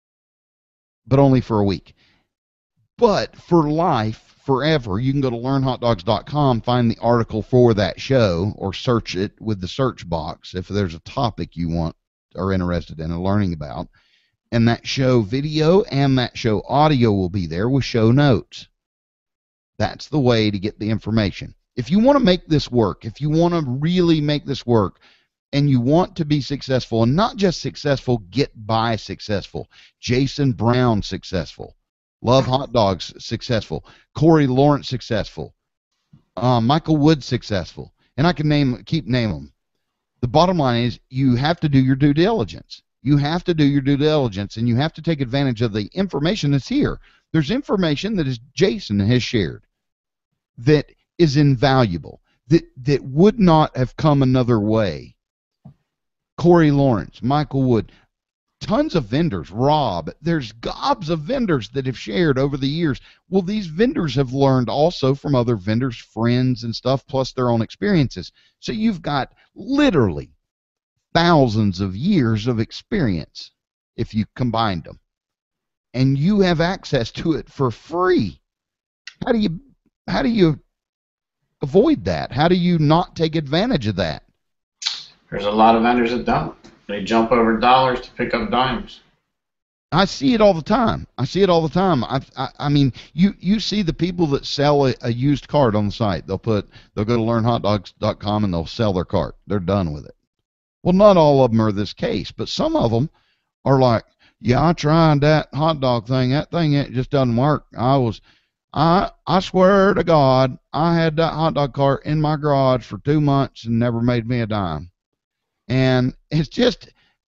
but only for a week. But for life, forever, you can go to learn hot dogs dot com, find the article for that show, or search it with the search box if there's a topic you want or interested in and learning about. And that show video and that show audio will be there with show notes. That's the way to get the information. If you want to make this work, if you want to really make this work, and you want to be successful, and not just successful, get by successful. Jason Brown successful. Love Hot Dogs successful. Corey Lawrence successful. Uh, Michael Wood successful. And I can name, keep naming them. The bottom line is you have to do your due diligence. You have to do your due diligence, and you have to take advantage of the information that's here. There's information that is Jason has shared that is invaluable, that, that would not have come another way. Corey Lawrence, Michael Wood, tons of vendors, Rob, there's gobs of vendors that have shared over the years. Well, these vendors have learned also from other vendors, friends and stuff, plus their own experiences. So you've got literally thousands of years of experience if you combined them, and you have access to it for free. How do you how do you avoid that? How do you not take advantage of that? There's a lot of vendors that don't. They jump over dollars to pick up dimes. I see it all the time. I see it all the time. I, I, I mean, you, you see the people that sell a, a used cart on the site. They'll put, they'll go to learn hot dogs dot com and they'll sell their cart. They're done with it. Well, not all of them are this case, but some of them are like, yeah, I tried that hot dog thing. That thing, it just doesn't work. I was, I, I swear to God, I had that hot dog cart in my garage for two months and never made me a dime. And it's just,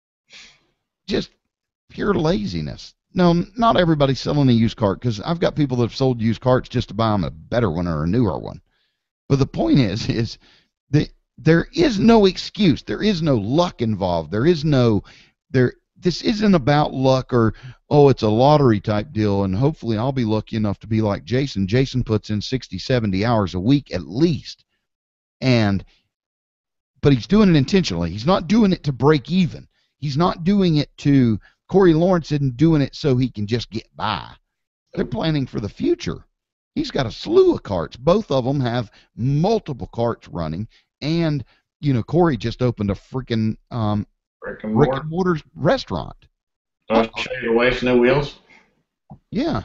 just pure laziness. No, not everybody's selling a used cart, because I've got people that have sold used carts just to buy them a better one or a newer one. But the point is, is that there is no excuse. There is no luck involved. There is no, there, this isn't about luck or, oh, it's a lottery type deal, and hopefully I'll be lucky enough to be like Jason. Jason puts in sixty, seventy hours a week at least. And, but he's doing it intentionally. He's not doing it to break even. He's not doing it to, Corey Lawrence isn't doing it so he can just get by. They're planning for the future. He's got a slew of carts. Both of them have multiple carts running. And, you know, Corey just opened a freaking um, Brick and brick mortar. and mortar restaurant. Don't show you the way for new wheels. Yeah.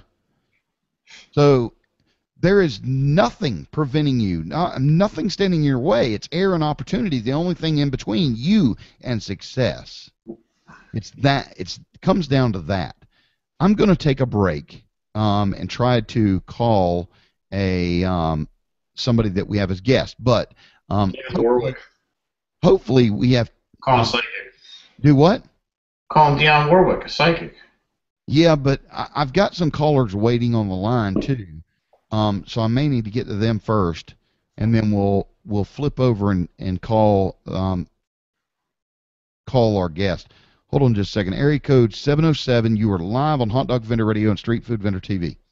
So there is nothing preventing you, not, nothing standing in your way. It's air and opportunity. The only thing in between you and success. It's that. It's, it comes down to that. I'm going to take a break um, and try to call a um, somebody that we have as guest, but um, Yeah, hopefully, Warwick. hopefully we have. Call him um, psychic. do what? Call him Dionne Warwick, a psychic. Yeah, but I, I've got some callers waiting on the line too, um, so I may need to get to them first, and then we'll we'll flip over and and call um, call our guest. Hold on just a second. Area code seven oh seven. You are live on Hot Dog Vendor Radio and Street Food Vendor T V.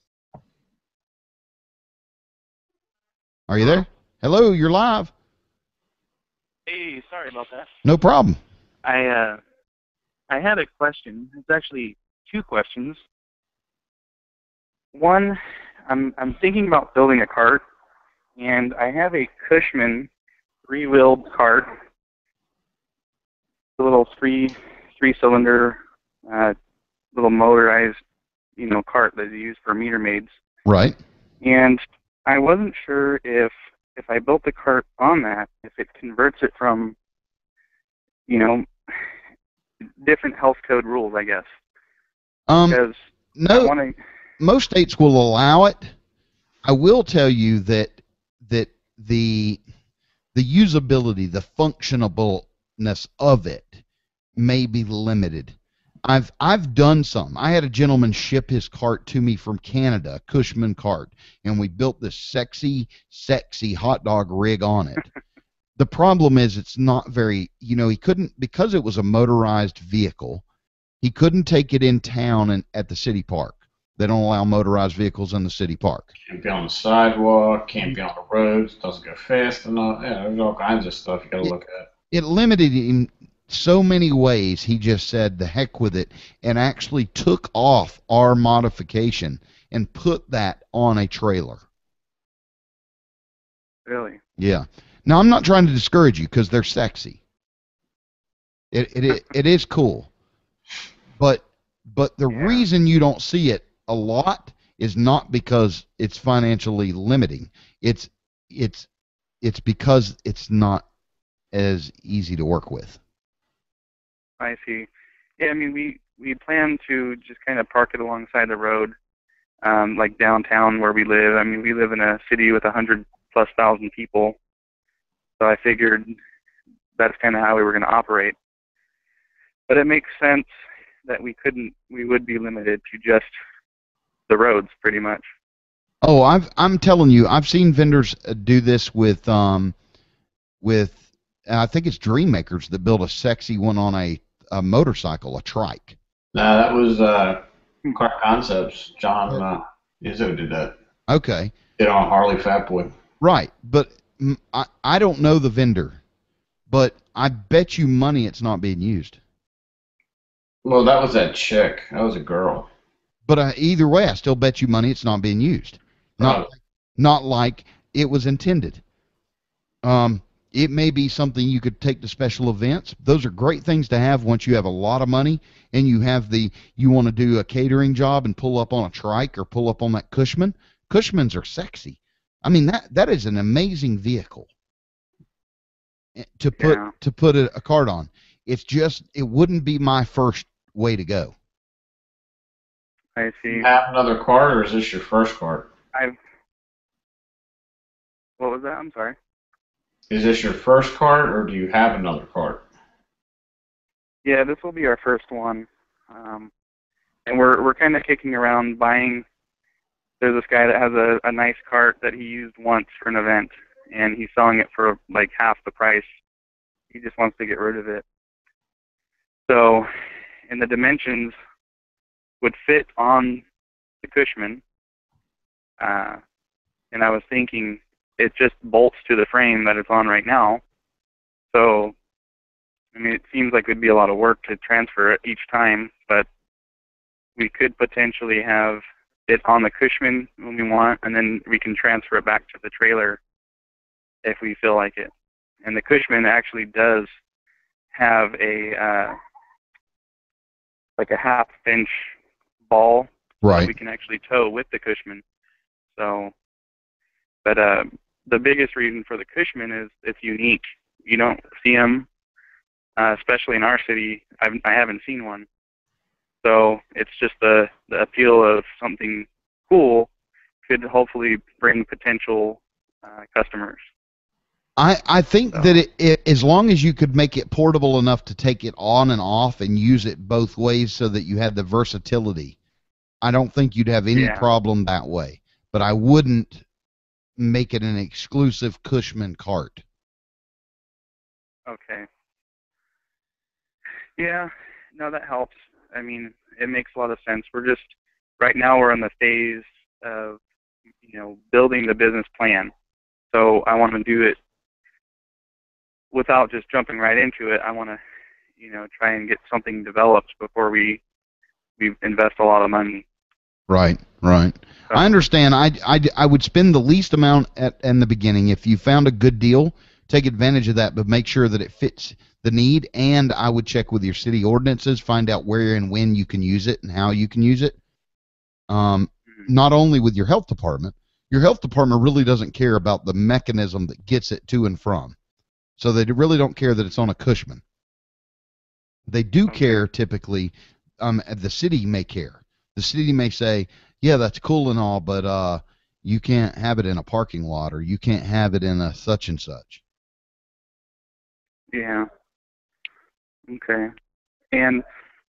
Are you there? Hello, you're live. Hey, sorry about that. No problem. I uh, I had a question. It's actually two questions. One, I'm I'm thinking about building a cart, and I have a Cushman three-wheeled cart, a little three three-cylinder, uh, little motorized, you know, cart that is used for meter maids. Right. And I wasn't sure if if I built the cart on that, if it converts it from, you know, different health code rules, I guess. Um, because no, I wanna, most states will allow it. I will tell you that that the the usability, the functionableness of it may be limited. I've I've done some. I had a gentleman ship his cart to me from Canada, a Cushman cart, and we built this sexy, sexy hot dog rig on it. The problem is it's not very, you know, he couldn't, because it was a motorized vehicle, he couldn't take it in town and at the city park. They don't allow motorized vehicles in the city park. Can't be on the sidewalk, can't be on the roads, doesn't go fast enough. Yeah, there's all kinds of stuff you got to look at. It limited him so many ways. He just said the heck with it and actually took off our modification and put that on a trailer. Really? Yeah. Now, I'm not trying to discourage you because they're sexy. It, it, it, it is cool. But, but the Yeah. reason you don't see it a lot is not because it's financially limiting. It's, it's, it's because it's not as easy to work with. I see. Yeah, I mean, we, we plan to just kind of park it alongside the road, um, like downtown where we live. I mean, we live in a city with a hundred plus thousand people, so I figured that's kind of how we were going to operate. But it makes sense that we couldn't, we would be limited to just the roads, pretty much. Oh, I've, I'm telling you, I've seen vendors uh, do this with, um, with, I think it's Dream Makers that build a sexy one on a, a motorcycle, a trike. No, that was uh, Car Concepts. John uh, Izzo did that. Okay. Did on Harley Fatboy. Right, but mm, I, I don't know the vendor, but I bet you money it's not being used. Well, that was that chick. That was a girl. But uh, either way, I still bet you money it's not being used. Not, Oh. not like it was intended. Um, it may be something you could take to special events. Those are great things to have once you have a lot of money and you have the, you want to do a catering job and pull up on a trike or pull up on that Cushman. Cushmans are sexy. I mean, that, that is an amazing vehicle to put, Yeah. to put a, a cart on. It's just, it wouldn't be my first way to go. I see. You have another cart, or is this your first cart? I've, what was that? I'm sorry. Is this your first cart, or do you have another cart? Yeah, this will be our first one. Um, and we're we're kind of kicking around buying. There's this guy that has a, a nice cart that he used once for an event, and he's selling it for like half the price. He just wants to get rid of it. So, and the dimensions would fit on the Cushman. Uh, and I was thinking it just bolts to the frame that it's on right now. So, I mean, it seems like it would be a lot of work to transfer it each time, but we could potentially have it on the Cushman when we want, and then we can transfer it back to the trailer if we feel like it. And the Cushman actually does have a uh, like a half inch ball Right. that we can actually tow with the Cushman. So, but uh, the biggest reason for the Cushman is it's unique. You don't see them, uh, especially in our city. I've, I haven't seen one. So it's just the, the appeal of something cool could hopefully bring potential uh, customers. I, I think So- that it, it, as long as you could make it portable enough to take it on and off and use it both ways so that you had the versatility, I don't think you'd have any Yeah. problem that way. But I wouldn't make it an exclusive Cushman cart. Okay. Yeah, no, that helps. I mean, it makes a lot of sense. We're just, right now we're in the phase of, you know, building the business plan. So I want to do it without just jumping right into it. I want to, you know, try and get something developed before we, we invest a lot of money. Right, right. So, I understand. I, I, I would spend the least amount at in the beginning. If you found a good deal, take advantage of that, but make sure that it fits the need. And I would check with your city ordinances, find out where and when you can use it and how you can use it. Um, mhm. not only with your health department, your health department really doesn't care about the mechanism that gets it to and from. So they really don't care that it's on a Cushman. They do Okay. care typically. Um, the city may care. The city may say, yeah, that's cool and all, but, uh, You can't have it in a parking lot, or you can't have it in a such and such. Yeah. Okay. And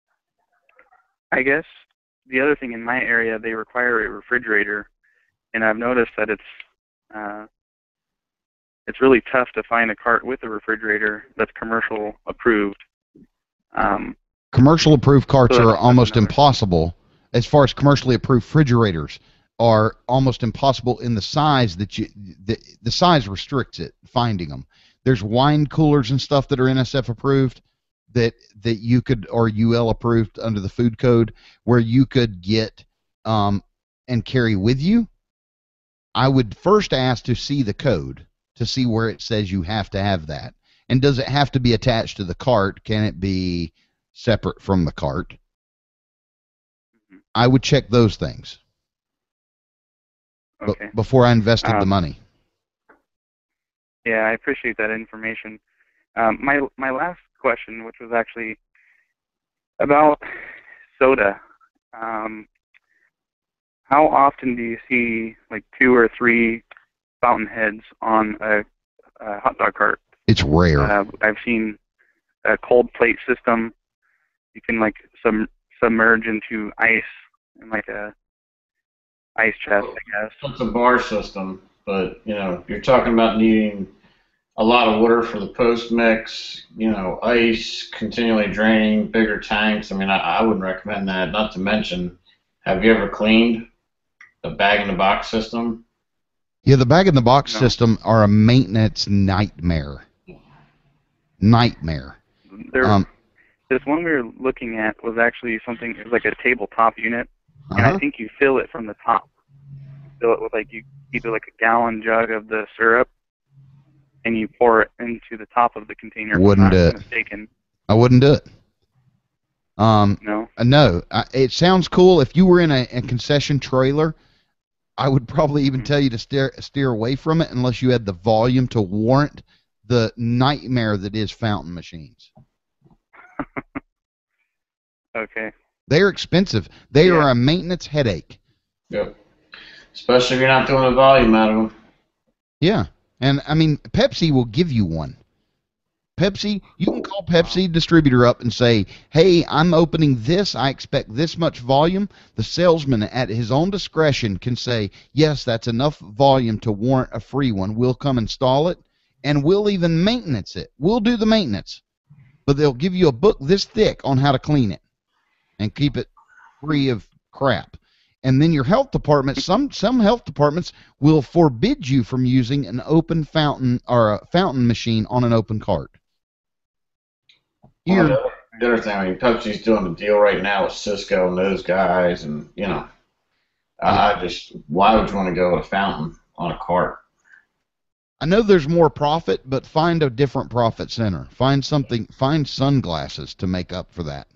I guess the other thing in my area, they require a refrigerator, and I've noticed that it's uh, it's really tough to find a cart with a refrigerator that's commercial approved. Um, Commercial approved carts so are that's almost another- impossible. As far as commercially approved refrigerators are almost impossible in the size that you the, the size restricts it, finding them. There's wine coolers and stuff that are N S F approved that that you could, or U L approved under the food code, where you could get um, and carry with you. I would first ask to see the code to see where it says you have to have that. And does it have to be attached to the cart? Can it be separate from the cart? I would check those things Okay. b- before I invested the Um, money. Yeah, I appreciate that information. Um, my my last question, which was actually about soda. Um, how often do you see like two or three fountain heads on a, a hot dog cart? It's rare. Uh, I've seen a cold plate system. You can like sub submerge into ice in like a ice chest, I guess. It's a bar system, but you know, you're talking about needing a lot of water for the post mix, you know, ice, continually draining, bigger tanks. I mean, I, I wouldn't recommend that. Not to mention, have you ever cleaned the bag in the box system? Yeah, the bag in the box No. system are a maintenance nightmare. Nightmare. There, Um, this one we were looking at was actually something. It was like a tabletop unit, and uh-huh. I think you fill it from the top. Fill it with like you either like a gallon jug of the syrup, and you pour it into the top of the container. if I'm Wouldn't not do it. mistaken. I wouldn't do it. Um, No. uh, no, I, it sounds cool. If you were in a, a concession trailer, I would probably even tell you to steer steer away from it unless you had the volume to warrant the nightmare that is fountain machines. Okay. They're expensive. They Yeah. are a maintenance headache. Yep. Especially if you're not doing a volume out of them. Yeah. And, I mean, Pepsi will give you one. Pepsi, you can call Pepsi distributor up and say, hey, I'm opening this. I expect this much volume. The salesman at his own discretion can say, yes, that's enough volume to warrant a free one. We'll come install it, and we'll even maintenance it. We'll do the maintenance. But they'll give you a book this thick on how to clean it and keep it free of crap. And then your health department, some some health departments will forbid you from using an open fountain or a fountain machine on an open cart. Here, Well, the other thing, I mean, Pepsi's doing a deal right now with Cisco and those guys, and, you know, I I just, why would you want to go with a fountain on a cart? I know there's more profit, but find a different profit center. Find something, find sunglasses to make up for that.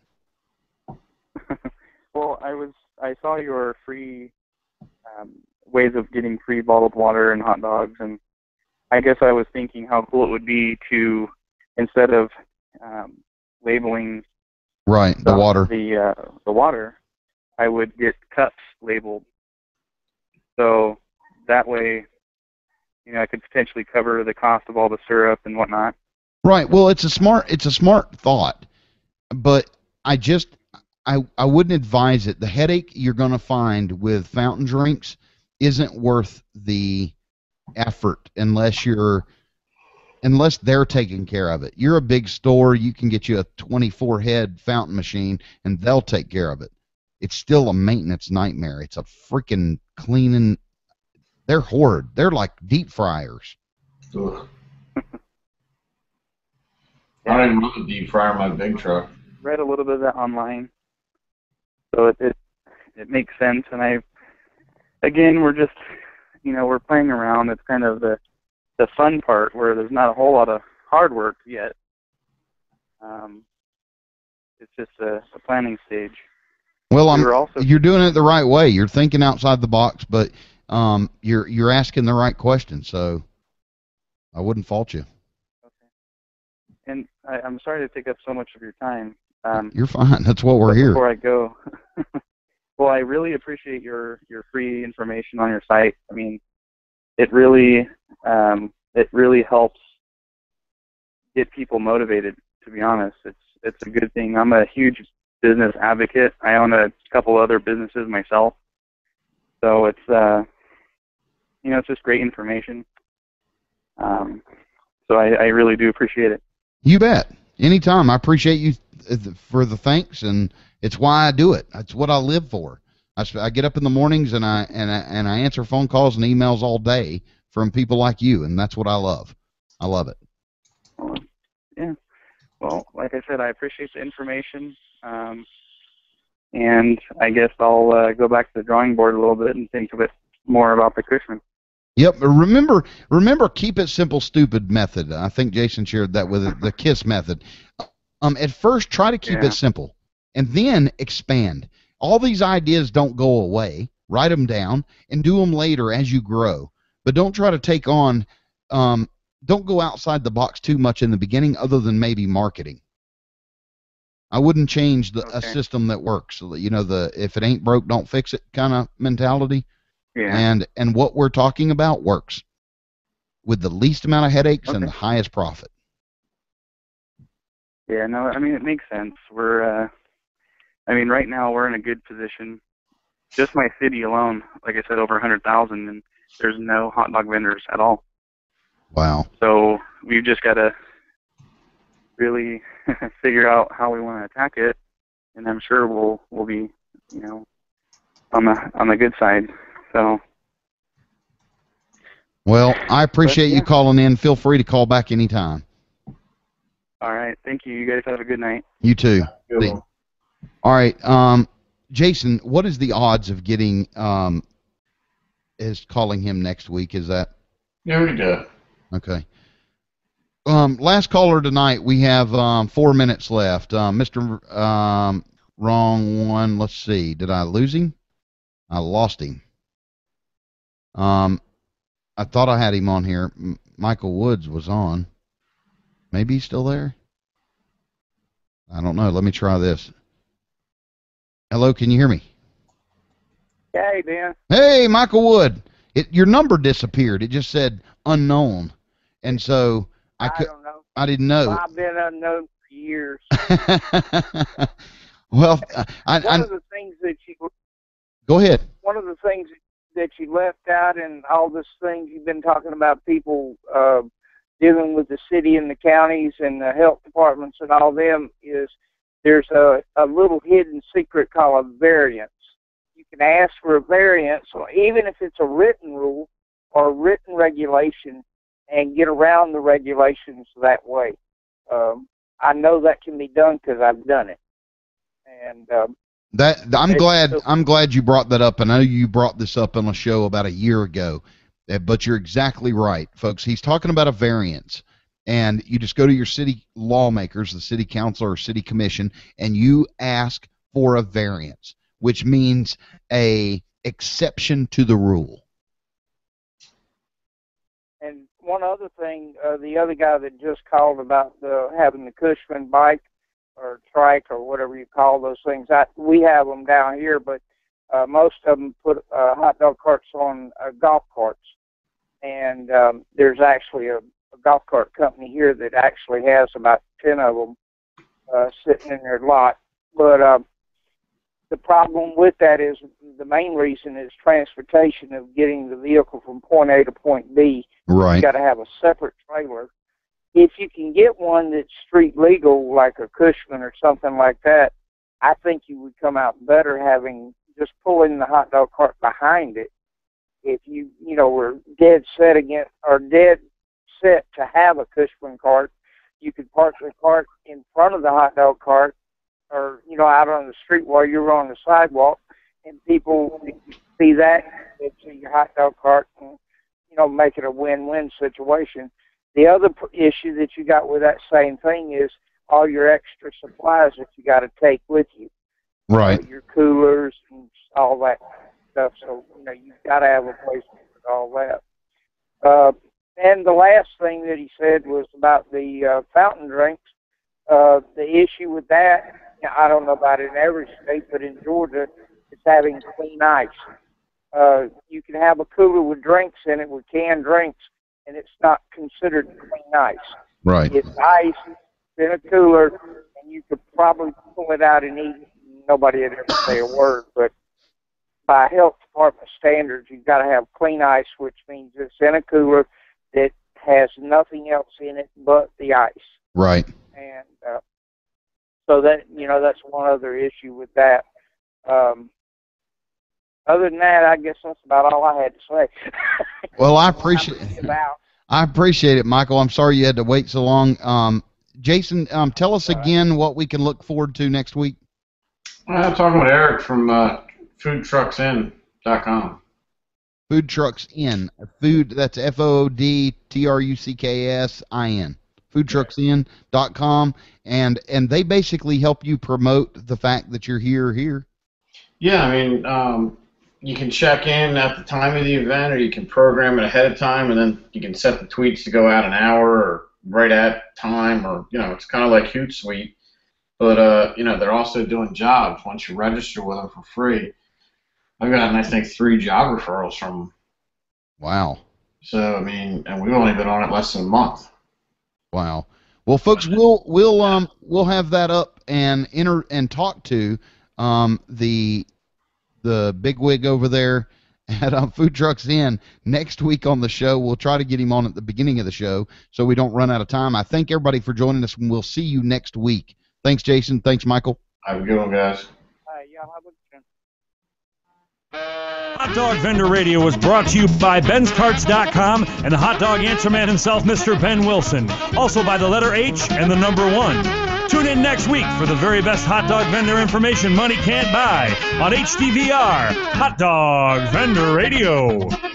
Well, I was I saw your free um, ways of getting free bottled water and hot dogs, and I guess I was thinking how cool it would be to, instead of um, labeling Right, the water. the uh, the water, I would get cups labeled. So that way, you know, I could potentially cover the cost of all the syrup and whatnot. Right. Well, it's a smart it's a smart thought, but I just I I wouldn't advise it. The headache you're going to find with fountain drinks isn't worth the effort unless you're unless they're taking care of it. You're a big store, you can get you a twenty-four head fountain machine and they'll take care of it. It's still a maintenance nightmare. It's a freaking cleaning. They're horrid. They're like deep fryers. Ugh. I don't even want to deep fryer my big truck. Read a little bit of that online, so it it, it makes sense. And I, again, we're just, you know, we're playing around. It's kind of the the fun part where there's not a whole lot of hard work yet. Um, it's just a, a planning stage. Well, We I'm, were also- you're doing it the right way. You're thinking outside the box, but um, you're you're asking the right questions. So I wouldn't fault you. And I, I'm sorry to take up so much of your time. Um, You're fine. That's what we're but here. Before I go, Well, I really appreciate your, your free information on your site. I mean, it really um, it really helps get people motivated. To be honest, it's it's a good thing. I'm a huge business advocate. I own a couple other businesses myself, so it's uh, you know, it's just great information. Um, so I, I really do appreciate it. You bet. Anytime. I appreciate you for the thanks, and it's why I do it. It's what I live for. I, I get up in the mornings and I and I, and I answer phone calls and emails all day from people like you, and that's what I love. I love it. Well, yeah. Well, like I said, I appreciate the information, um, and I guess I'll uh, go back to the drawing board a little bit and think a bit more about the Cushman. Yep. Remember, remember, keep it simple, stupid method. I think Jason shared that with it, the KISS method. Um, at first, try to keep Yeah. it simple, and then expand. All these ideas don't go away. Write them down and do them later as you grow. But don't try to take on. Um, don't go outside the box too much in the beginning, other than maybe marketing. I wouldn't change the, a Okay. system that works. You know, the if it ain't broke, don't fix it kind of mentality. Yeah. And and what we're talking about works with the least amount of headaches and Okay. the highest profit. Yeah, no, I mean, it makes sense. We're, uh, I mean, right now we're in a good position. Just my city alone, like I said, over one hundred thousand, and there's no hot dog vendors at all. Wow. So we've just got to really figure out how we want to attack it, and I'm sure we'll we'll be, you know, on the on the good side. So. Well, I appreciate But, you yeah. calling in. Feel free to call back anytime. All right, thank you. You guys have a good night. You too. Good See- one. All right. Um, Jason, what is the odds of getting um, is calling him next week? Is that Yeah, we do. okay? Um, last caller tonight. We have um, four minutes left. Um, Mister Um, wrong one. Let's see. Did I lose him? I lost him. Um, I thought I had him on here. M- Michael Woods was on. Maybe he's still there. I don't know. Let me try this. Hello, can you hear me? Hey, Ben. Hey, Michael Wood. It, your number disappeared. It just said unknown, and so I I could. don't know. I didn't know. Well, I've been unknown for years. Well, I, I, One I of the things that you go ahead. one of the things that you left out in all this things you've been talking about, people uh, dealing with the city and the counties and the health departments and all them, is there's a, a little hidden secret called a variance. You can ask for a variance, or even if it's a written rule or a written regulation, and get around the regulations that way. Um, I know that can be done because I've done it. And um, That I'm It's- glad. I'm glad you brought that up. I know you brought this up on a show about a year ago, uh, but you're exactly right, folks. He's talking about a variance, and you just go to your city lawmakers, the city council or city commission, and you ask for a variance, which means a exception to the rule. And one other thing, uh, the other guy that just called about the, having the Cushman bike or trike or whatever you call those things, I, we have them down here, but uh, most of them put uh, hot dog carts on uh, golf carts. And um, there's actually a, a golf cart company here that actually has about ten of them uh, sitting in their lot. But um, the problem with that is the main reason is transportation of getting the vehicle from point A to point B. Right. You got to have a separate trailer. If you can get one that's street legal, like a Cushman or something like that, I think you would come out better having just pulling the hot dog cart behind it. If you, you know, were dead set against or dead set to have a Cushman cart, you could park the cart in front of the hot dog cart, or you know, out on the street while you're on the sidewalk, and people see that, they see your hot dog cart, and you know, make it a win-win situation. The other p- issue that you got with that same thing is all your extra supplies that you got to take with you. Right. Uh, your coolers and all that stuff. So, you know, you've got to have a place to put all that. Uh, and the last thing that he said was about the uh, fountain drinks. Uh, the issue with that, I don't know about it in every state, but in Georgia, it's having clean ice. Uh, you can have a cooler with drinks in it, with canned drinks, and it's not considered clean ice. Right. It's ice in a cooler, and you could probably pull it out and eat it. Nobody would ever say a word, but by health department standards, you've got to have clean ice, which means it's in a cooler that has nothing else in it but the ice. Right. And uh, so that, you know, that's one other issue with that. Um, other than that, I guess that's about all I had to say. Well, I appreciate it. I appreciate it, Michael. I'm sorry you had to wait so long. Um, Jason, um, tell us again what we can look forward to next week. I'm talking with Eric from uh, food trucks in dot com. Food Trucks In. Food, that's F O O D T R U C K S I N. food trucks in dot com. And, and they basically help you promote the fact that you're here here. Yeah, I mean, um, you can check in at the time of the event, or you can program it ahead of time, and then you can set the tweets to go out an hour or right at time, or, you know, it's kind of like Hootsuite. But, uh, you know, they're also doing jobs once you register with them for free. I've gotten, I think, three job referrals from them. Wow. So, I mean, and we've only been on it less than a month. Wow. Well, folks, we'll we'll um we'll have that up and enter and talk to um the the bigwig over there at um, Food Trucks In next week on the show. We'll try to get him on at the beginning of the show so we don't run out of time. I thank everybody for joining us, and we'll see you next week. Thanks, Jason. Thanks, Michael. Have a good one, guys. Uh, yeah, have a good one. Hot Dog Vendor Radio was brought to you by Ben's Carts dot com and the hot dog answer man himself, Mister Ben Wilson. Also by the letter H and the number one. Tune in next week for the very best hot dog vendor information money can't buy on H D V R, Hot Dog Vendor Radio.